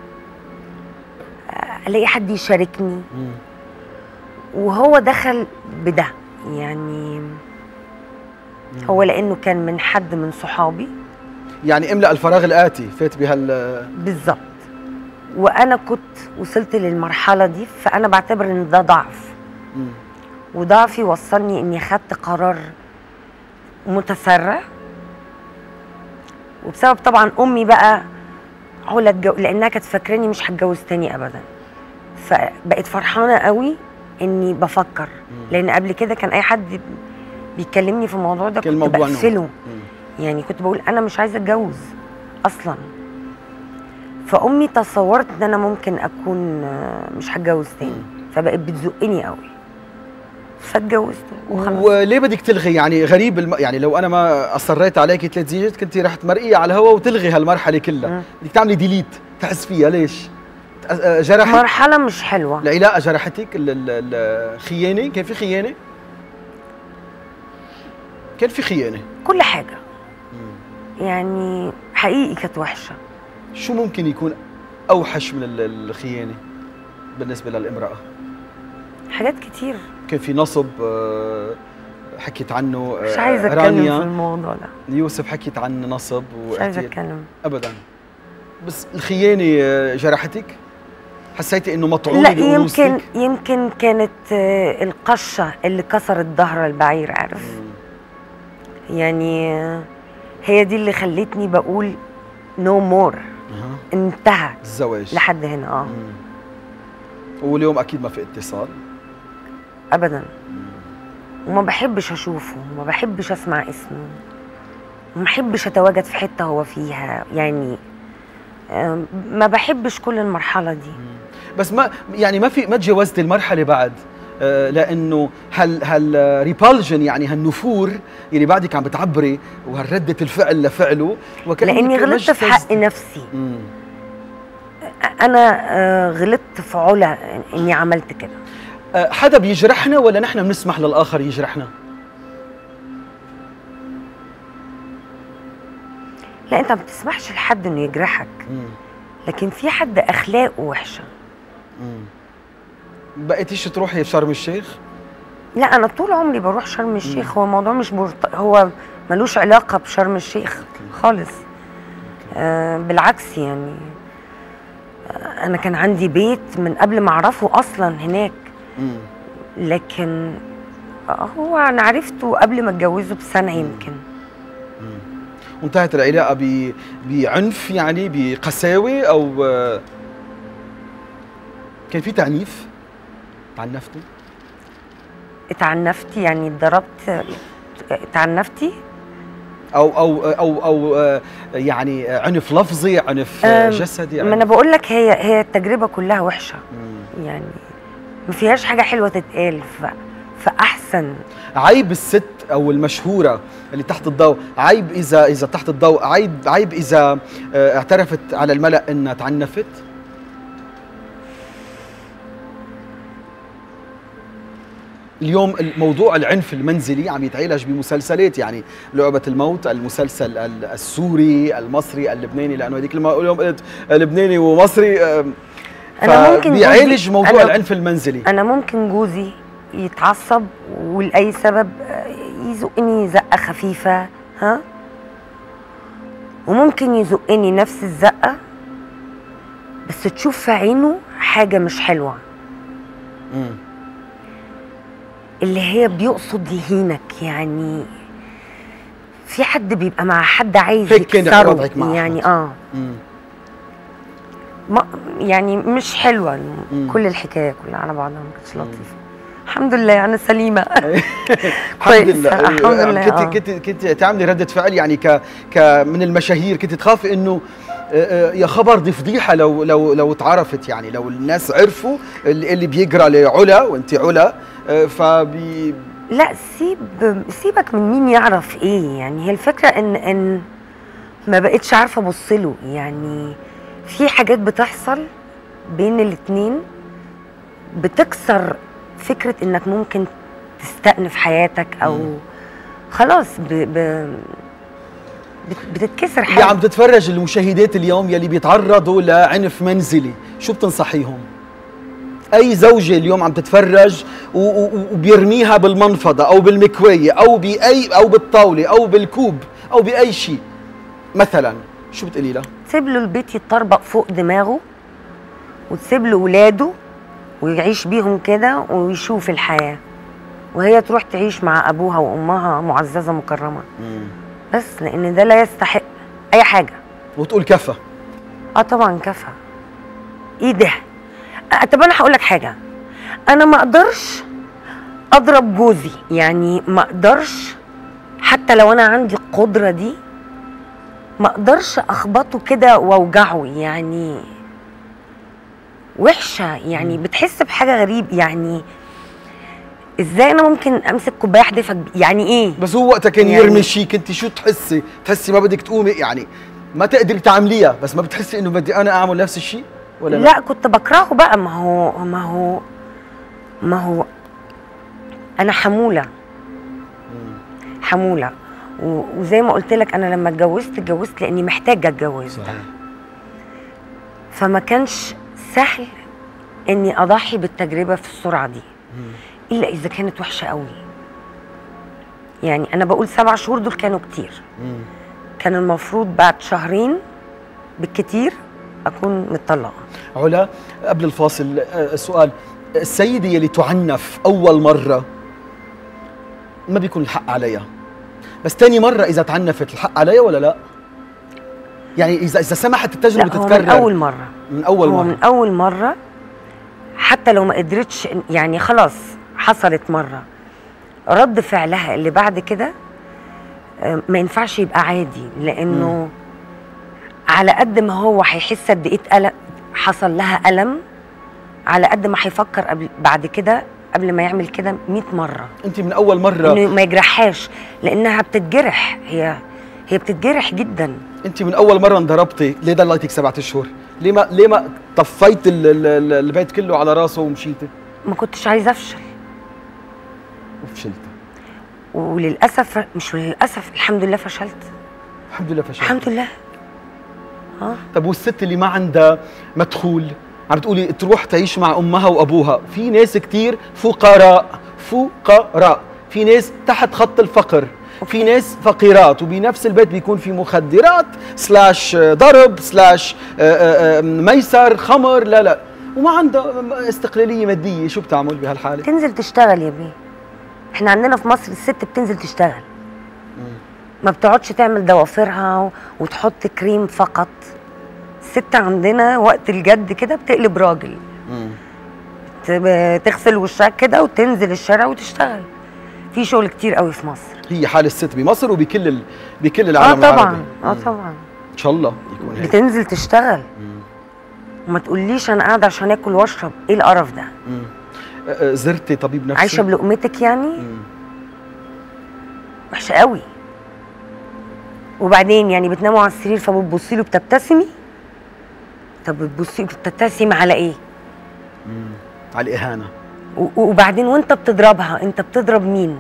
آه، الاقي حد يشاركني. مم. وهو دخل بده يعني. هو لانه كان من حد من صحابي يعني املأ الفراغ الآتي فات بهال. بالظبط. وانا كنت وصلت للمرحله دي، فانا بعتبر ان ده ضعف. مم. وضعفي وصلني اني خدت قرار متسرع، وبسبب طبعا امي بقى علا اتجو... لانها كانت فاكراني مش هتجوز تاني ابدا، فبقت فرحانه قوي اني بفكر. لان قبل كده كان اي حد بيكلمني في الموضوع ده كان كنت الموضوع بقفله. مم. يعني كنت بقول انا مش عايزه اتجوز اصلا. فامي تصورت ان انا ممكن اكون آه، مش هتجوز تاني، فبقت بتزقني قوي، فاتجوزت وخلاص. وليه بدك تلغي؟ يعني غريب الم... يعني لو انا ما اصريت عليكي ثلاث زيجات كنتي رح تمرقيه على الهوا وتلغي هالمرحله كلها. مم. بدك تعملي ديليت تحس فيها. ليش؟ أ- جرحت؟ مرحله مش حلوه. العلاقه جرحتك؟ ال- ال- الخيانه؟ كان في خيانه؟ كان في خيانه. كل حاجه يعني حقيقي كانت وحشه. شو ممكن يكون اوحش من ال- الخيانه بالنسبه للامراه؟ حاجات كتير. كان في نصب آه، حكيت عنه آه، مش عايزه اتكلم رانيا. في الموضوع ده. يوسف حكيت عن نصب مش عايزه واحتيال. اتكلم. ابدا. بس الخيانه آه، جرحتك؟ حسيتي انه مطعونه لا بأنوثتك؟ يمكن يمكن كانت آه، القشه اللي كسرت ظهر البعير، عارف؟ مم. يعني آه، هي دي اللي خلتني بقول نو no مور. أها. انتهى الزواج لحد هنا. اه مم. واليوم اكيد ما في اتصال. ابدا. وما بحبش اشوفه، وما بحبش اسمع اسمه، وما بحبش اتواجد في حته هو فيها، يعني آم، ما بحبش كل المرحله دي. بس ما يعني ما في ما تجاوزت المرحله بعد آه، لانه هال هال ريبالجن يعني هالنفور اللي بعدك عم بتعبري وهالردة الفعل لفعله وكأنك لاني ما غلطت في اجتزت. حق نفسي. مم. انا آه، غلطت في علا اني عملت كده. آه، حدا بيجرحنا ولا نحن بنسمح للاخر يجرحنا؟ لا انت ما بتسمحش لحد انه يجرحك، مم. لكن في حد اخلاقه وحشه. مم. بقيتيش تروحي في شرم الشيخ؟ لا انا طول عمري بروح شرم الشيخ. هو الموضوع مش برت... هو ملوش علاقه بشرم الشيخ خالص. آه بالعكس يعني آه انا كان عندي بيت من قبل ما اعرفه اصلا هناك. مم. لكن آه هو انا عرفته قبل ما اتجوزه بسنه يمكن. وانتهت العلاقه ب... بعنف يعني بقساوه او آه، كان في تعنيف؟ تعنفتوا؟ اتعنفتي يعني اتضربت؟ اتعنفتي؟ او او او او آه، يعني عنف لفظي، عنف آه، جسدي؟ ما انا بقول لك هي هي التجربه كلها وحشه. مم. يعني ما فيهاش حاجه حلوه تتقال. ف... فاحسن. عيب الست او المشهوره اللي تحت الضوء، عيب اذا اذا تحت الضوء، عيب عيب اذا آه، اعترفت على الملأ انها تعنفت؟ اليوم موضوع العنف المنزلي عم يتعالج بمسلسلات، يعني لعبة الموت، المسلسل ال- السوري، المصري، اللبناني، لانه هذيك لما اليوم قلت لبناني ومصري آه، أنا ممكن فبيعالج جوزي- موضوع أنا العنف المنزلي. انا ممكن جوزي يتعصب ولاي سبب يزقني زقه خفيفه، ها، وممكن يزقني نفس الزقه بس تشوف في عينه حاجه مش حلوه، مم. اللي هي بيقصد يهينك. يعني في حد بيبقى مع حد عايز هيك كان يكسره وضعك مع يعني. أحمد. اه مم. ما يعني مش حلوه. مم. كل الحكايه كلها على بعضها ما كانتش لطيفه. الحمد لله انا سليمه. الحمد لله. الحمد لله. كنت آه. كنت كنت تعملي ردة فعل يعني ك ك من المشاهير، كنت تخافي انه آه، آه، يا خبر دي فضيحه لو لو لو تعرفت، يعني لو الناس عرفوا اللي, اللي بيقرا لعلا وانت علا آه، فبي لا سيب سيبك من مين يعرف ايه. يعني هي الفكره ان ان ما بقتش عارفه ابص له. يعني في حاجات بتحصل بين الاتنين بتكسر فكره انك ممكن تستأنف حياتك او مم. خلاص ب ب بت- بتتكسر اللي حاجه. عم تتفرج المشاهدات اليوم يلي بيتعرضوا لعنف منزلي، شو بتنصحيهم؟ اي زوجه اليوم عم تتفرج و- و- وبيرميها بالمنفضه او بالمكوايه او باي او بالطاوله او بالكوب او باي شيء مثلا، شو بتقولي لها؟ تسيب له البيت يتطربق فوق دماغه وتسيب له ولاده ويعيش بيهم كده ويشوف الحياه، وهي تروح تعيش مع ابوها وامها معززه مكرمه. بس لان ده لا يستحق اي حاجه. وتقول كفى. اه طبعا كفى. ايه ده؟ آه طب انا هقول لك حاجه، انا ما اقدرش اضرب جوزي، يعني ما اقدرش حتى لو انا عندي القدره دي ما اقدرش اخبطه كده واوجعه. يعني وحشه، يعني بتحس بحاجه غريب. يعني ازاي انا ممكن امسك كوبايه احدفك بي- يعني ايه؟ بس هو وقتها كان يعني- يرمي شيء، كنت شو تحسي؟ تحسي ما بدك تقومي، يعني ما تقدري تعمليها، بس ما بتحسي انه بدي انا اعمل نفس الشيء ولا لا؟ لا كنت بكرهه بقى. ما هو ما هو ما هو انا حموله. حموله. وزي ما قلت لك انا لما اتجوزت اتجوزت لاني محتاجه اتجوز. صحيح. فما كانش سهل اني اضحي بالتجربه في السرعه دي الا اذا كانت وحشه قوي. يعني انا بقول سبع شهور دول كانوا كتير. مم. كان المفروض بعد شهرين بالكتير اكون متطلقه. علا قبل الفاصل سؤال، السيده يلي تعنف اول مره ما بيكون الحق عليها، بس تاني مره اذا تعنفت الحق عليها ولا لا؟ يعني اذا اذا سمحت التجربه لا، هو تتكرر من اول مره من اول هو مره من اول مره حتى لو ما قدرتش، يعني خلاص حصلت مره، رد فعلها اللي بعد كده ما ينفعش يبقى عادي، لانه م. على قد ما هو هيحس قد ايه ألم حصل لها ألم، على قد ما هيفكر قبل بعد كده قبل ما يعمل كده مئة مره. انت من اول مره انه ما يجرحهاش، لانها بتتجرح، هي هي بتتجرح جدا. انت من اول مره انضربتي ليه ضليتك سبعة اشهر؟ ليه ما ليه ما طفيت البيت كله على راسه ومشيتي؟ ما كنتش عايزه افشل وفشلت. وللاسف مش للاسف الحمد لله فشلت. الحمد لله فشلت. الحمد لله. اه طب والست اللي ما عندها مدخول عم بتقولي تروح تعيش مع امها وابوها، في ناس كتير فقراء فقراء، في ناس تحت خط الفقر، في ناس فقيرات، وبنفس البيت بيكون في مخدرات سلاش ضرب سلاش ميسر خمر، لا لا، وما عندها استقلاليه ماديه، شو بتعمل بهالحاله؟ تنزل تشتغل يا بيه. احنا عندنا في مصر الست بتنزل تشتغل، ما بتقعدش تعمل ضوافرها وتحط كريم فقط. الست عندنا وقت الجد كده بتقلب راجل، تغسل وشها كده وتنزل الشارع وتشتغل. في شغل كتير قوي في مصر. هي حال الست بمصر وبكل ال... بكل العالم اه طبعا العربي. اه طبعا ان شاء الله يكون هيك. بتنزل تشتغل. مم. وما تقوليش انا قاعده عشان اكل واشرب، ايه القرف ده؟ مم. زرتي طبيب نفسي؟ عايشه بلقمتك يعني؟ مم. وحشه قوي. وبعدين يعني بتناموا على السرير فبتبصي له بتبتسمي؟ طب بتبصي بتبتسمي على ايه؟ مم. على الاهانه. وبعدين وانت بتضربها انت بتضرب مين؟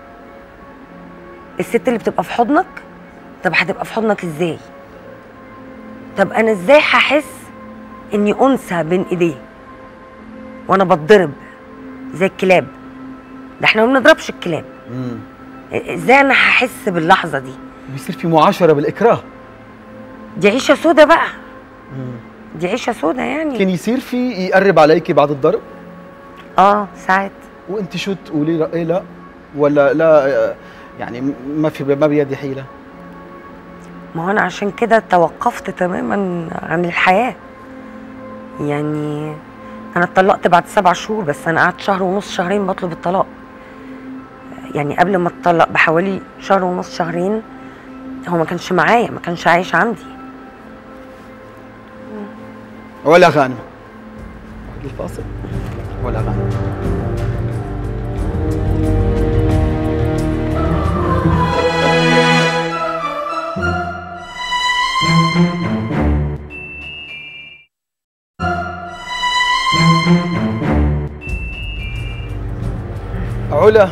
الست اللي بتبقى في حضنك؟ طب هتبقى في حضنك ازاي؟ طب انا ازاي هحس اني انثى بين ايديه وانا بتضرب زي الكلاب؟ ده احنا ما بنضربش الكلاب. امم ازاي انا هحس باللحظه دي؟ بيصير في معاشره بالاكراه. دي عيشه سودا بقى. امم دي عيشه سودا يعني. كان يصير في يقرب عليكي بعد الضرب؟ اه ساعات. وانت شو تقولي لا ايه لا ولا لا يعني ما في ما بيدي حيله؟ ما هو انا عشان كده توقفت تماما عن الحياه. يعني انا اتطلقت بعد سبع شهور، بس انا قعدت شهر ونص شهرين بطلب الطلاق. يعني قبل ما اتطلق بحوالي شهر ونص شهرين هو ما كانش معايا، ما كانش عايش عندي. ولا غنى الفاصل ولا غنى. علا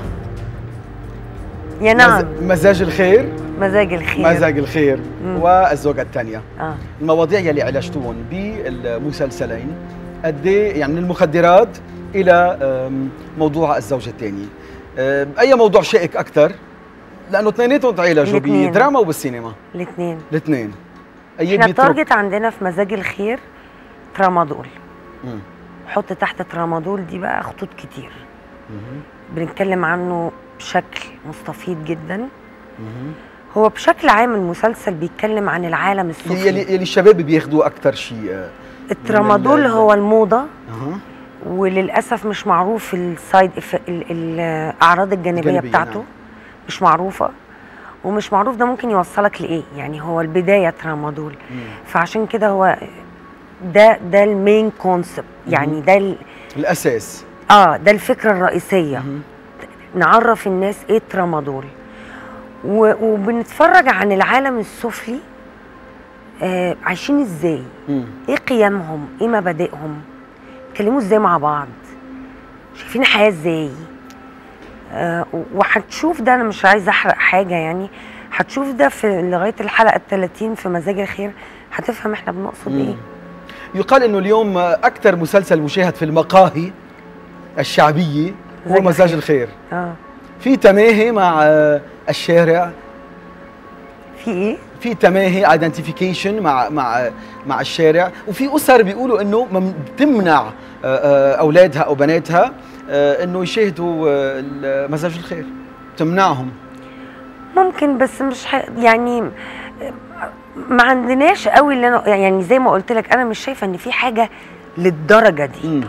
يا نعم. مزاج الخير مزاج الخير مزاج الخير مم. والزوجة الثانية. آه. المواضيع يلي عالجتوهم بالمسلسلين قد ايه يعني من المخدرات الى موضوع الزوجة الثانية، اي موضوع شائك اكثر؟ لانه اثنيناتهم تعالجوا بالدراما وبالسينما. الاثنين الاثنين. احنا التارجت عندنا في مزاج الخير ترامادول. مم. حط تحت ترامادول دي بقى خطوط كتير. مم. بنتكلم عنه بشكل مستفيض جدا. مم. هو بشكل عام المسلسل بيتكلم عن العالم السفلي يلي يلي الشباب بياخدوه اكثر شيء. الترامادول هو الموضه. أه. وللاسف مش معروف السايد الاعراض الجانبيه بتاعته. نعم. مش معروفه، ومش معروف ده ممكن يوصلك لايه. يعني هو البدايه ترامادول. مم. فعشان كده هو ده ده المين كونسبت، يعني ده ال... الاساس. اه ده الفكره الرئيسيه. مم. نعرف الناس ايه ترامادول، و... وبنتفرج عن العالم السفلي. آه عايشين ازاي؟ مم. ايه قيمهم؟ ايه مبادئهم؟ بيتكلموا ازاي مع بعض؟ شايفين الحياه ازاي؟ آه وهتشوف ده، انا مش عايزه احرق حاجه يعني، هتشوف ده في لغايه الحلقه الثلاثين في مزاج الخير، هتفهم احنا بنقصد ايه. يقال انه اليوم اكثر مسلسل مشاهد في المقاهي الشعبيه هو مزاج الخير. اه في تماهي مع الشارع، في ايه؟ في تماهي ايدنتيفيكيشن مع مع مع الشارع، وفي اسر بيقولوا انه بتمنع اولادها او بناتها انه يشاهدوا مزاج الخير، تمنعهم. ممكن، بس مش ح... يعني ما عندناش قوي اللي انا يعني زي ما قلت لك، انا مش شايفه ان في حاجه للدرجه دي.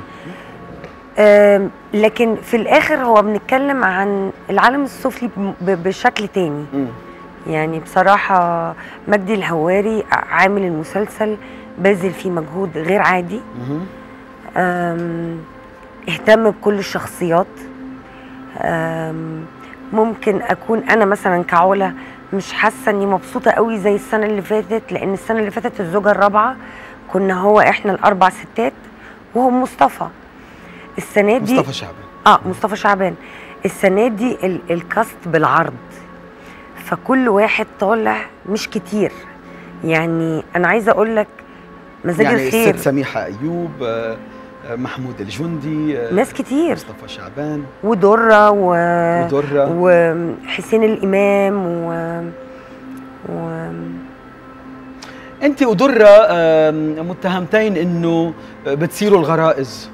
لكن في الاخر هو بنتكلم عن العالم السفلي بشكل تاني. م. يعني بصراحه مجدي الهواري عامل المسلسل باذل فيه مجهود غير عادي. اهتم بكل الشخصيات. ممكن اكون انا مثلا كعلا مش حاسه اني مبسوطه قوي زي السنه اللي فاتت، لان السنه اللي فاتت الزوجه الرابعه كنا هو احنا الاربع ستات وهو مصطفى. السنه دي مصطفى شعبان. اه مصطفى شعبان. السنه دي ال الكاست بالعرض، فكل واحد طالع مش كتير. يعني انا عايزه اقول لك مزاج يعني الخير، يعني الست سميحه ايوب، محمود الجندي، ناس كتير، مصطفى شعبان ودره و... ودره وحسين الامام و, و... انت ودره متهمتين انه بتثيروا الغرائز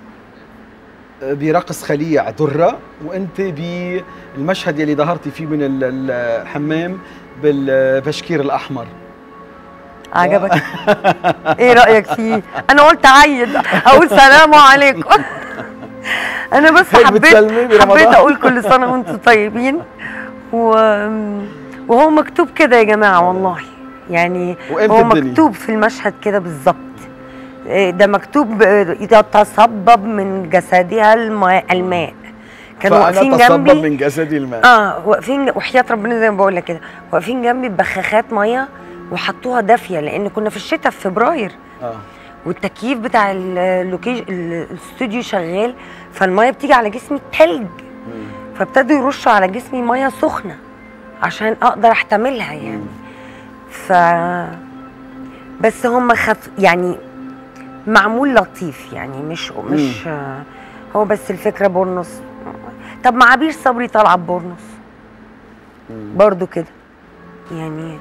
برقص خليع دره، وانت بالمشهد يلي ظهرتي فيه من الحمام بالبشكير الاحمر. عجبك؟ ايه رايك فيه؟ انا قلت عيد اقول سلام عليكم. انا بس حبيت حبيت اقول كل سنه وانتم طيبين، و... وهو مكتوب كده يا جماعه والله، يعني هو مكتوب في المشهد كده بالظبط. ده مكتوب يتصبب من جسدها الماء الماء كانوا واقفين جنبي من جسدي الماء اه واقفين، وحياه ربنا زي ما بقول لك كده، واقفين جنبي ببخاخات ميه وحطوها دافيه، لان كنا في الشتاء في فبراير. اه والتكييف بتاع اللوكيش الاستوديو شغال، فالميه بتيجي على جسمي تلج، فابتدوا يرشوا على جسمي ميه سخنه عشان اقدر احتملها يعني. مم. ف بس هم خف يعني معمول لطيف يعني، مش مش آه هو بس الفكره بورنوس. طب مع عبير صبري طالعه بورنوس برضو كده يعني.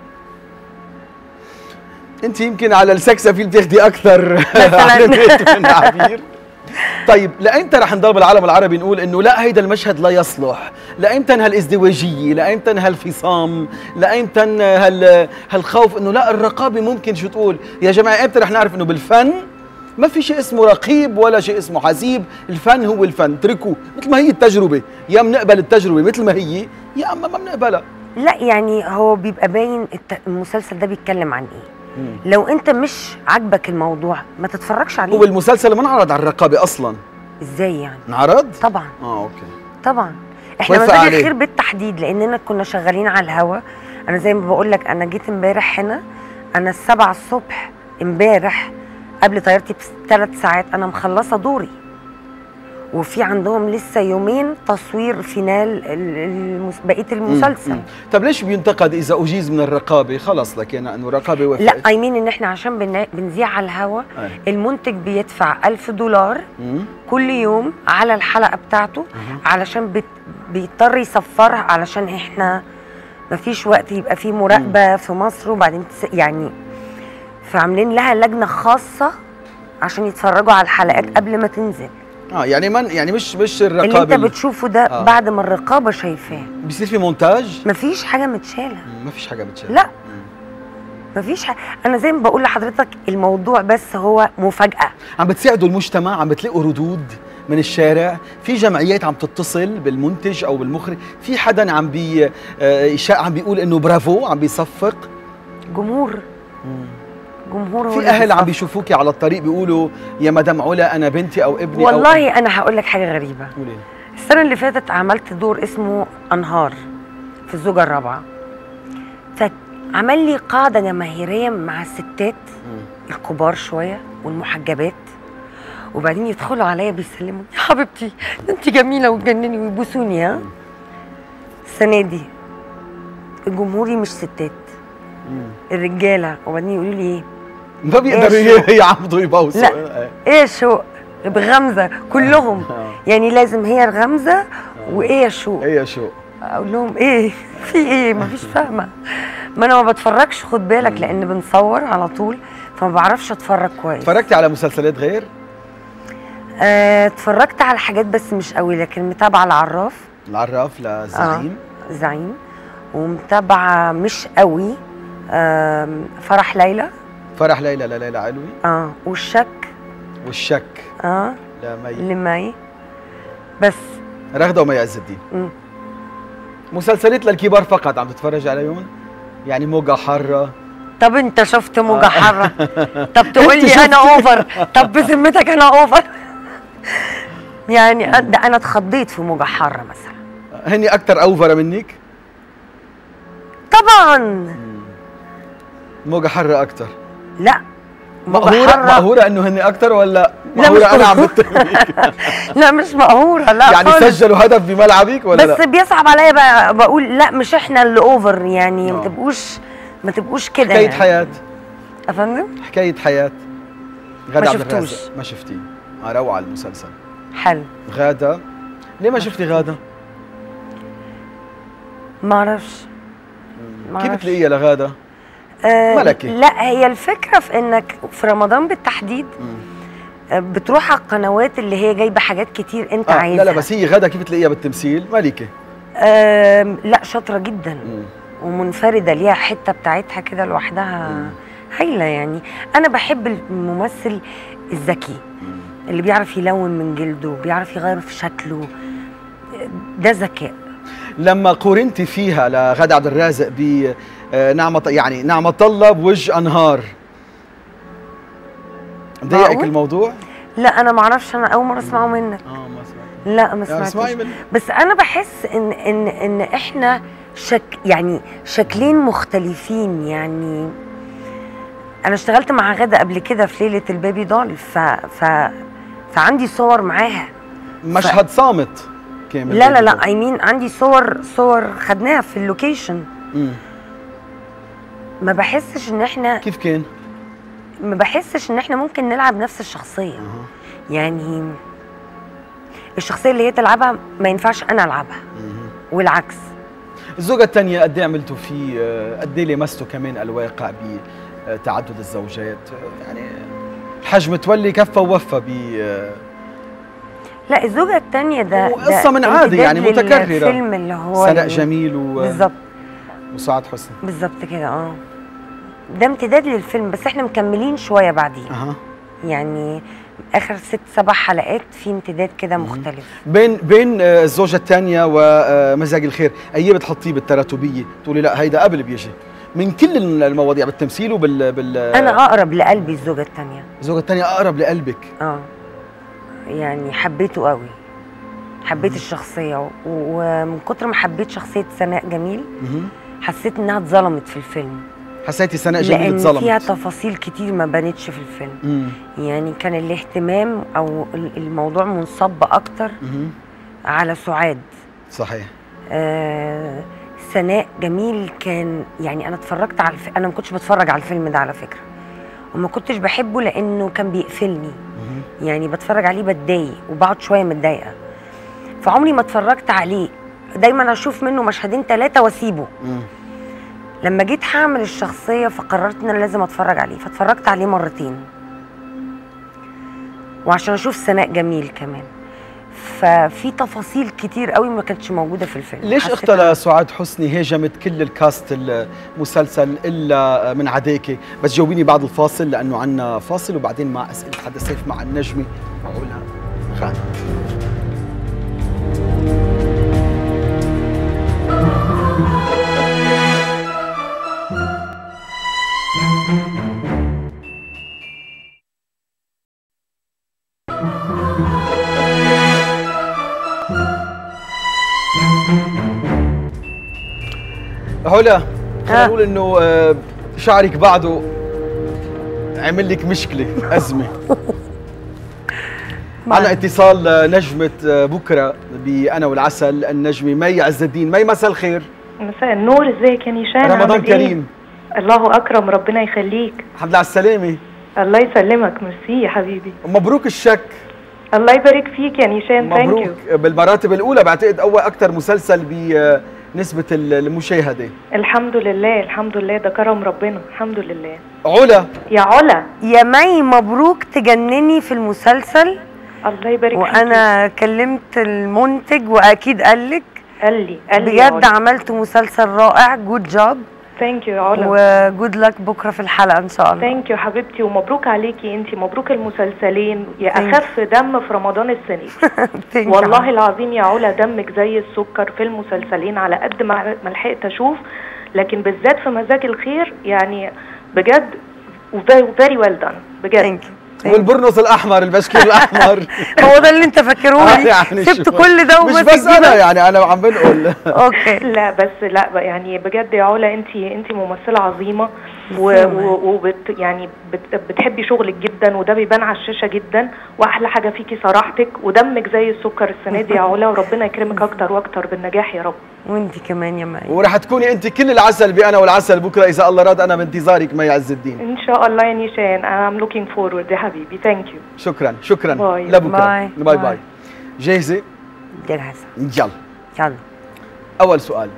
انت يمكن على السكسفيل بتاخدي اكثر علامات من عبير. طيب لأيمتى رح نضل بالعالم العربي نقول انه لا هيدا المشهد لا يصلح؟ لأيمتى هالازدواجيه؟ لأيمتى هالفصام؟ لأيمتى هال هالخوف انه لا الرقابه ممكن شو تقول؟ يا جماعه ايمتى رح نعرف انه بالفن ما في شيء اسمه رقيب ولا شيء اسمه حسيب، الفن هو الفن، اتركوه مثل ما هي التجربه، يا بنقبل التجربه مثل ما هي يا اما ما بنقبلها. لا يعني هو بيبقى باين المسلسل ده بيتكلم عن ايه. مم. لو انت مش عاجبك الموضوع ما تتفرجش عليه. هو المسلسل ما انعرض على الرقابه اصلا. ازاي يعني؟ انعرض؟ طبعا. اه اوكي. طبعا احنا مزاج الخير بالتحديد لاننا كنا شغالين على الهوا. انا زي ما بقول لك انا جيت امبارح هنا، انا السبعة الصبح امبارح قبل طيارتي بثلاث ساعات انا مخلصه دوري، وفي عندهم لسه يومين تصوير فينال المس... بقيه المسلسل. مم. طب ليش بينتقد اذا اجيز من الرقابه؟ خلص لك يعني انه الرقابه وفقت. لا اي مين ان احنا عشان بن... بنذيع على الهوا. أي. المنتج بيدفع ألف دولار مم. كل يوم على الحلقه بتاعته. مم. علشان بت... بيضطر يصفرها علشان احنا مفيش وقت يبقى فيه مراقبه مم. في مصر، وبعدين تس... يعني فعاملين لها لجنه خاصه عشان يتفرجوا على الحلقات مم. قبل ما تنزل. اه يعني من يعني مش مش الرقابه اللي انت بتشوفه ده آه. بعد ما الرقابه شايفاه بيصير في مونتاج. مفيش حاجه متشاله. مفيش حاجه متشاله. لا مم. مفيش حاجه. انا زي ما بقول لحضرتك الموضوع بس هو مفاجاه. عم بتساعدوا المجتمع، عم بتلاقوا ردود من الشارع، في جمعيات عم تتصل بالمنتج او بالمخرج، في حدا عم بي آه عم بيقول انه برافو، عم بيصفق جمهور. مم. جمهور. في اهل عم بيشوفوكي على الطريق بيقولوا يا مدام علا انا بنتي او ابني. والله أو انا هقول لك حاجه غريبه. قولي. السنه اللي فاتت عملت دور اسمه انهار في الزوجه الرابعه، فعمل لي قاعده جماهيريه مع الستات مم. الكبار شويه والمحجبات، وبعدين يدخلوا عليا بيسلموا يا حبيبتي ده انت جميله وتجنني ويبوسوني. ها السنه دي جمهوري مش ستات، الرجاله، وبعدين يقولوا لي ايه ما بيقدروا يعمضوا يبوسوا. لا ايه شو بغمزه كلهم يعني لازم هي الغمزه وايه يا شو ايه يا شو اقول لهم ايه في ايه ما فيش فاهمه. ما انا ما بتفرجش خد بالك لان بنصور على طول فما بعرفش اتفرج كويس. اتفرجتي على مسلسلات غير؟ آه، اتفرجت على حاجات بس مش قوي لكن متابعه العراف. العراف لزعيم. آه زعيم. ومتابعه مش قوي آه فرح ليلى. فرح ليلى لليلى علوي. اه والشك. والشك اه لمي. لمي بس. رغده ومي عز الدين. امم مسلسلات للكبار فقط عم تتفرج عليهم؟ يعني موجة حارة. طب انت شفت موجة حارة؟ طب تقول لي انا اوفر؟ طب بذمتك انا اوفر؟ يعني ده انا اتخضيت في موجة حارة مثلا. هني اكثر اوفر منك؟ طبعا. موجة حارة اكثر. لا مقهورة مقهورة انه هني اكثر ولا مقهورة انا عم بتهمك؟ لا مش مقهورة لا يعني خالص. سجلوا هدف بملعبك ولا بس لا؟ بيصعب عليا بقى بقول لا مش احنا اللي اوفر يعني ما تبقوش ما تبقوش كده. حكاية يعني. حياة. افندم؟ حكاية حياة. غادة ما عبد شفتوش. الرازق ما شفتيه؟ آه روعة المسلسل. حلو. غادة ليه ما شفتي غادة؟ ما اعرفش. كيف بتلاقيها لغادة؟ آه ملكي. لا هي الفكرة في انك في رمضان بالتحديد آه بتروح على القنوات اللي هي جايبة حاجات كتير انت آه عايزها. لا لا بس هي غادة كيف بتلاقيها بالتمثيل؟ ملكة. آه لا شاطرة جدا. مم. ومنفردة ليها حتة بتاعتها كده لوحدها هايلة يعني. انا بحب الممثل الذكي اللي بيعرف يلون من جلده بيعرف يغير في شكله، ده ذكاء. لما قورنتي فيها لغادة عبد الرازق ب نعمة يعني نعمة الله بوجه انهار ضايقك الموضوع؟ لا انا ما اعرفش، انا اول مرة اسمعه منك. اه ما سمعت. لا ما سمعتش. بس انا بحس ان ان ان احنا شك يعني شكلين مختلفين يعني. انا اشتغلت مع غادة قبل كده في ليلة البيبي دول ف ف فعندي صور معاها. مشهد ف... صامت كامل. لا لا لا اي مين عندي صور صور خدناها في اللوكيشن. امم ما بحسش ان احنا كيف كان؟ ما بحسش ان احنا ممكن نلعب نفس الشخصية. أه. يعني الشخصية اللي هي تلعبها ما ينفعش انا العبها. أه. والعكس. الزوجة الثانية قد ايه عملتوا فيه؟ قد ايه لمستوا كمان الواقع بتعدد الزوجات؟ يعني الحج متولي كفى ووفى ب لا الزوجة الثانية ده قصة من عادي يعني متكررة. الفيلم اللي هو سناء جميل و بالظبط وسعاد حسني بالظبط كده. اه ده امتداد للفيلم بس احنا مكملين شوية بعدين. اها يعني اخر ست سبع حلقات في امتداد كده مختلف. بين بين الزوجة الثانية ومزاج الخير، اي بتحطيه بالتراتبية تقولي لا هيدا قبل بيجي من كل المواضيع بالتمثيل وبال بال انا اقرب لقلبي الزوجة الثانية. الزوجة الثانية اقرب لقلبك؟ اه يعني حبيته قوي، حبيت الشخصية ومن كتر ما حبيت شخصية سناء جميل حسيت انها اتظلمت في الفيلم. حسيتي سناء جميل اتظلمت؟ لان فيها تفاصيل كتير ما بانتش في الفيلم. مم. يعني كان الاهتمام او الموضوع منصب اكتر مم. على سعاد. صحيح. آه سناء جميل كان يعني انا اتفرجت على الف... انا ما كنتش بتفرج على الفيلم ده على فكرة وما كنتش بحبه لانه كان بيقفلني. مم. يعني بتفرج عليه بتضايق وبقعد شوية متضايقة فعمري ما اتفرجت عليه، دايما اشوف منه مشهدين ثلاثة واسيبه. مم. لما جيت هعمل الشخصية فقررت ان انا لازم اتفرج عليه فاتفرجت عليه مرتين وعشان اشوف سناء جميل كمان. ففي تفاصيل كتير قوي ما كانتش موجودة في الفيلم. ليش اختها سعاد حسني هاجمت كل الكاست المسلسل الا من عداكي؟ بس جاوبيني بعد الفاصل لانه عنا فاصل وبعدين مع اسئلة حدا سيف مع النجمة علا خان. علا خلينا نقول انه شعرك بعده عمل لك مشكله ازمه. معنا اتصال نجمة بكرة بأنا والعسل، النجمة مي عز الدين. مي مساء الخير. مساء النور، ازيك يا نيشان؟ رمضان كريم. إيه؟ الله اكرم، ربنا يخليك. الحمد لله على السلامة. الله يسلمك، ميرسي يا حبيبي. مبروك الشك. الله يبارك فيك يا نيشان. مبروك بالمراتب الأولى، بعتقد أول أكثر مسلسل بنسبة المشاهدة. الحمد لله الحمد لله، ده كرم ربنا، الحمد لله. علا يا علا يا مي، مبروك تجنني في المسلسل. الله يبارك فيك. وانا كلمت المنتج واكيد قال لك قال لي قال لي بجد عملت مسلسل رائع. جود جوب. ثانك يو يا علا، وجود لك بكره في الحلقه ان شاء الله. ثانك يو حبيبتي، ومبروك عليكي انت، مبروك المسلسلين يا اخف دم في رمضان السنه دي. والله العظيم يا علا دمك زي السكر في المسلسلين، على قد ما ما لحقت اشوف، لكن بالذات في مزاج الخير يعني بجد فيري ويل دان بجد. والبرنس الاحمر، البشكير الاحمر هو ده اللي انت فاكره لي؟ يعني سبت كل ده ومش بس انا، يعني انا عم بنقول اوكي. لا بس لا يعني بجد يا علا انت انت ممثله عظيمه، وبت يعني بت بتحبي شغلك جدا، وده بيبان على الشاشه جدا، واحلى حاجه فيكي صراحتك، ودمك زي السكر السنه دي يا علا، وربنا يكرمك اكتر واكتر بالنجاح يا رب. وانت كمان يا مي، ورح تكوني انت كل العسل بأنا والعسل بكره اذا الله راد. انا بانتظارك مي عز الدين ان شاء الله يا نيشان. I'm looking forward يا حبيبي. ثانك يو. شكرا شكرا. باي. لبكره. باي باي, باي. جاهزه؟ جاهزه. يلا يلا. اول سؤال،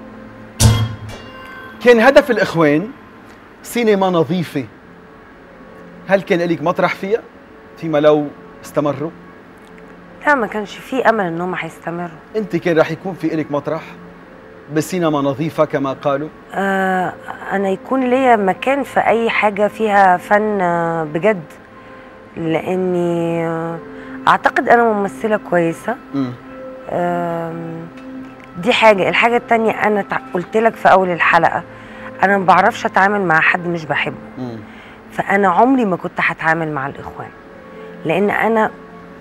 كان هدف الاخوان سينما نظيفه، هل كان لك مطرح فيها فيما لو استمروا؟ لا، ما كانش في امل ان هم هيستمروا. انت كان راح يكون في لك مطرح بسينما نظيفه كما قالوا؟ آه انا يكون ليا مكان في اي حاجه فيها فن آه بجد، لاني آه اعتقد انا ممثله كويسه. آه دي حاجه. الحاجه التانية، انا قلت لك في اول الحلقه انا ما بعرفش اتعامل مع حد مش بحبه. مم. فانا عمري ما كنت هتعامل مع الاخوان، لان انا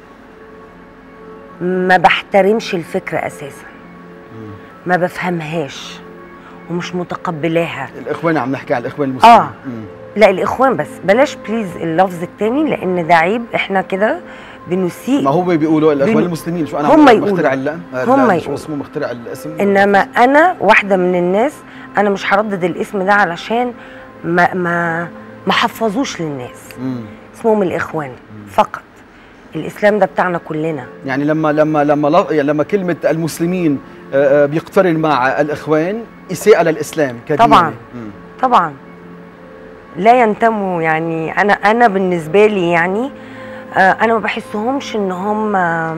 ما بحترمش الفكره اساسا. مم. ما بفهمهاش ومش متقبلاها. الاخوان عم نحكي على الاخوان المسلمين. اه مم. لا الاخوان بس، بلاش بليز اللفظ التاني لان ده عيب، احنا كده بنسيء. ما هو بيقولوا الاخوان بن... المسلمين، شو انا هم مخترع اللام؟ هم شو اسمه مخترع الاسم؟ انما انا واحده من الناس، انا مش هردد الاسم ده علشان ما ما ما حفظوش للناس. مم. اسمهم الاخوان. مم. فقط. الاسلام ده بتاعنا كلنا. يعني لما لما لما لما كلمه المسلمين بيقترن مع الاخوان اساءه للاسلام كدين. طبعا. مم. طبعا لا ينتموا. يعني انا انا بالنسبه لي يعني انا ما بحسهمش ان هم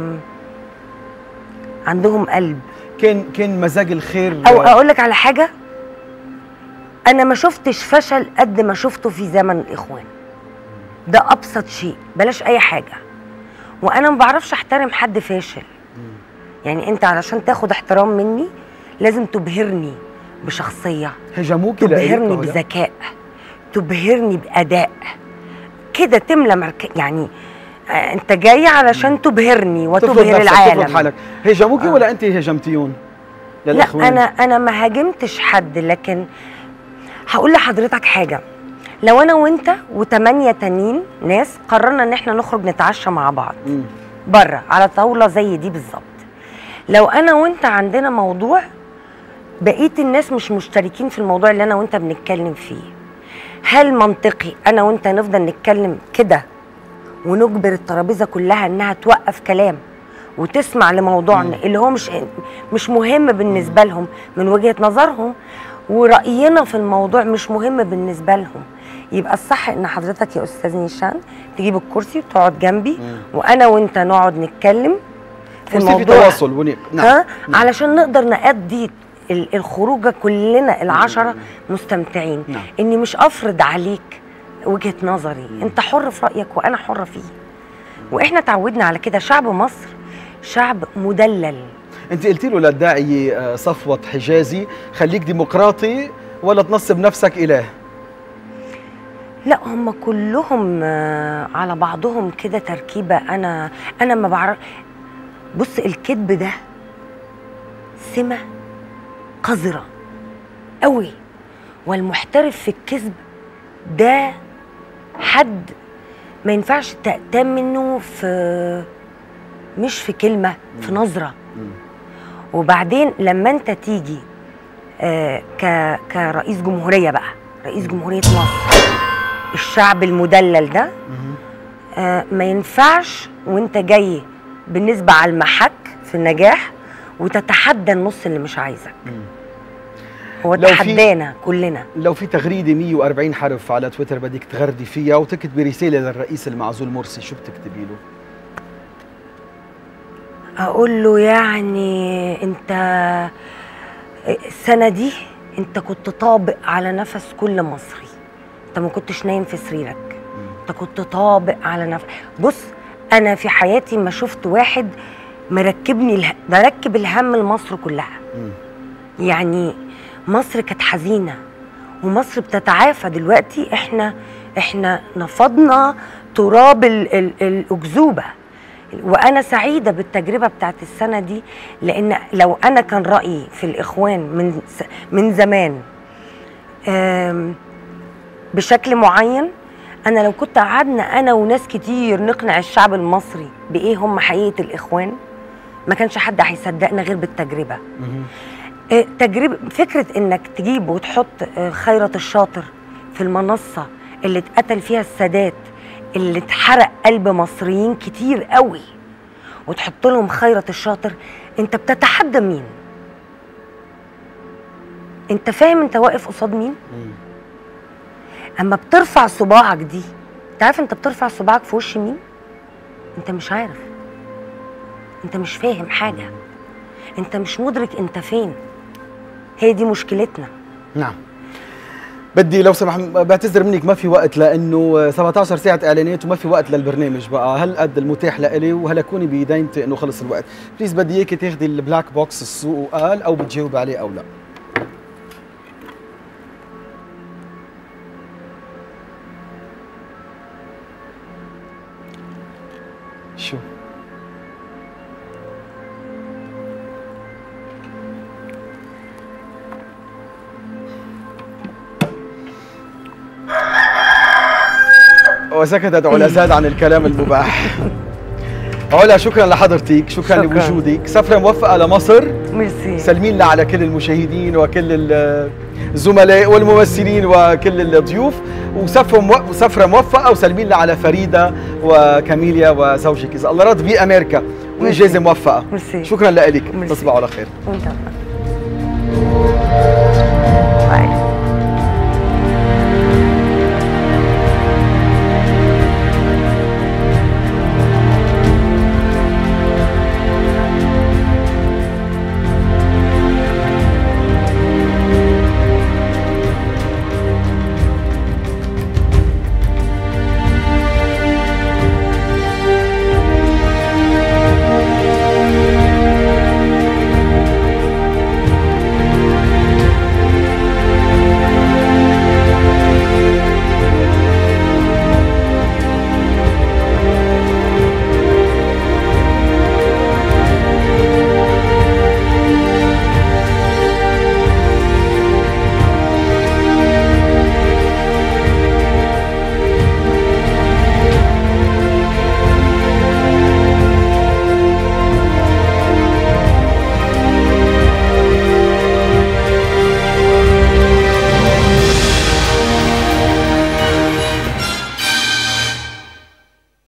عندهم قلب. كان كان مزاج الخير. او اقول لك على حاجه، انا ما شفتش فشل قد ما شفته في زمن الاخوان. ده ابسط شيء، بلاش اي حاجه. وانا ما بعرفش احترم حد فاشل. يعني انت علشان تاخد احترام مني لازم تبهرني بشخصيه، هجموكي، تبهرني بذكاء، تبهرني باداء كده، تملى مركز. يعني آه انت جاي علشان تبهرني وتبهر العالم. تفرض حالك. هجموكي آه. ولا انت هجمتيون للاخوان؟ لا انا انا ما هاجمتش حد، لكن هقول لحضرتك حاجه. لو انا وانت وثمانيه تانيين ناس قررنا ان احنا نخرج نتعشى مع بعض بره على طاوله زي دي بالظبط، لو انا وانت عندنا موضوع بقيه الناس مش مشتركين في الموضوع اللي انا وانت بنتكلم فيه، هل منطقي انا وانت نفضل نتكلم كده ونجبر الترابيزه كلها انها توقف كلام وتسمع لموضوعنا اللي هو مش مش مهم بالنسبه لهم من وجهه نظرهم، ورأينا في الموضوع مش مهم بالنسبه لهم؟ يبقى الصح ان حضرتك يا استاذ نيشان تجيب الكرسي وتقعد جنبي مم. وانا وانت نقعد نتكلم في الموضوع، في تواصل ونق... نعم. ها؟ نعم. علشان نقدر نأدي الخروجه كلنا العشره مم. مستمتعين. نعم. اني مش افرض عليك وجهه نظري. مم. انت حر في رايك وانا حره فيه. واحنا تعودنا على كده. شعب مصر شعب مدلل. انت قلتي له للداعيه صفوة حجازي خليك ديمقراطي ولا تنصب نفسك اله؟ لا هم كلهم على بعضهم كده تركيبه. انا انا ما بعرف. بص الكذب ده سمه قذره قوي، والمحترف في الكذب ده حد ما ينفعش تأتمنه في مش في كلمه، في نظره. وبعدين لما انت تيجي آه ك كرئيس جمهوريه بقى، رئيس جمهوريه مصر، الشعب المدلل ده آه ما ينفعش وانت جاي بالنسبه على المحك في النجاح وتتحدى النص اللي مش عايزك. هو تحدانا كلنا. لو في تغريده مية وأربعين حرف على تويتر بدك تغردي فيها وتكتبي رساله للرئيس المعزول مرسي، شو بتكتبي له؟ اقول له يعني انت السنه دي انت كنت طابق على نفس كل مصري، انت ما كنتش نايم في سريرك، انت كنت طابق على نفس. بص انا في حياتي ما شفت واحد مركبني اله... مركب الهم لمصر كلها. يعني مصر كانت حزينه ومصر بتتعافى دلوقتي. احنا احنا نفضنا تراب ال... ال... الاكذوبه. وانا سعيده بالتجربه بتاعت السنه دي، لان لو انا كان رايي في الاخوان من من زمان بشكل معين، انا لو كنت قعدنا انا وناس كتير نقنع الشعب المصري بايه هم حقيقه الاخوان، ما كانش حد هيصدقنا غير بالتجربه. تجربه فكره انك تجيب وتحط خيرت الشاطر في المنصه اللي اتقتل فيها السادات، اللي اتحرق قلب مصريين كتير قوي، وتحط لهم خيرت الشاطر، انت بتتحدى مين؟ انت فاهم انت واقف قصاد مين؟ اما بترفع صباعك دي، انت عارف انت بترفع صباعك في وش مين؟ انت مش عارف، انت مش فاهم حاجه، انت مش مدرك انت فين. هي دي مشكلتنا. نعم. بدي لو سمح بعتذر منك، ما في وقت لانه سبعة عشر ساعه اعلانات وما في وقت للبرنامج بقى. هل قد المتاح لإلي وهلا كوني بدينتي انه خلص الوقت. بليز بدي اياكي تاخذي البلاك بوكس السوق وقال او بتجاوبي عليه او لا. شو وسكتت علا زاد عن الكلام المباح. علا شكرا لحضرتك، شكرا, شكرا لوجودك، سفرة موفقة لمصر. ميرسي. سلمين لنا على كل المشاهدين وكل الزملاء والممثلين وكل الضيوف، وسفرة موفقة، وسلمين لنا على فريدة وكاميليا وزوجك إذا الله رد بأمريكا، وإجازة موفقة. ميرسي. شكرا لك، تصبحوا على خير. وانت باي.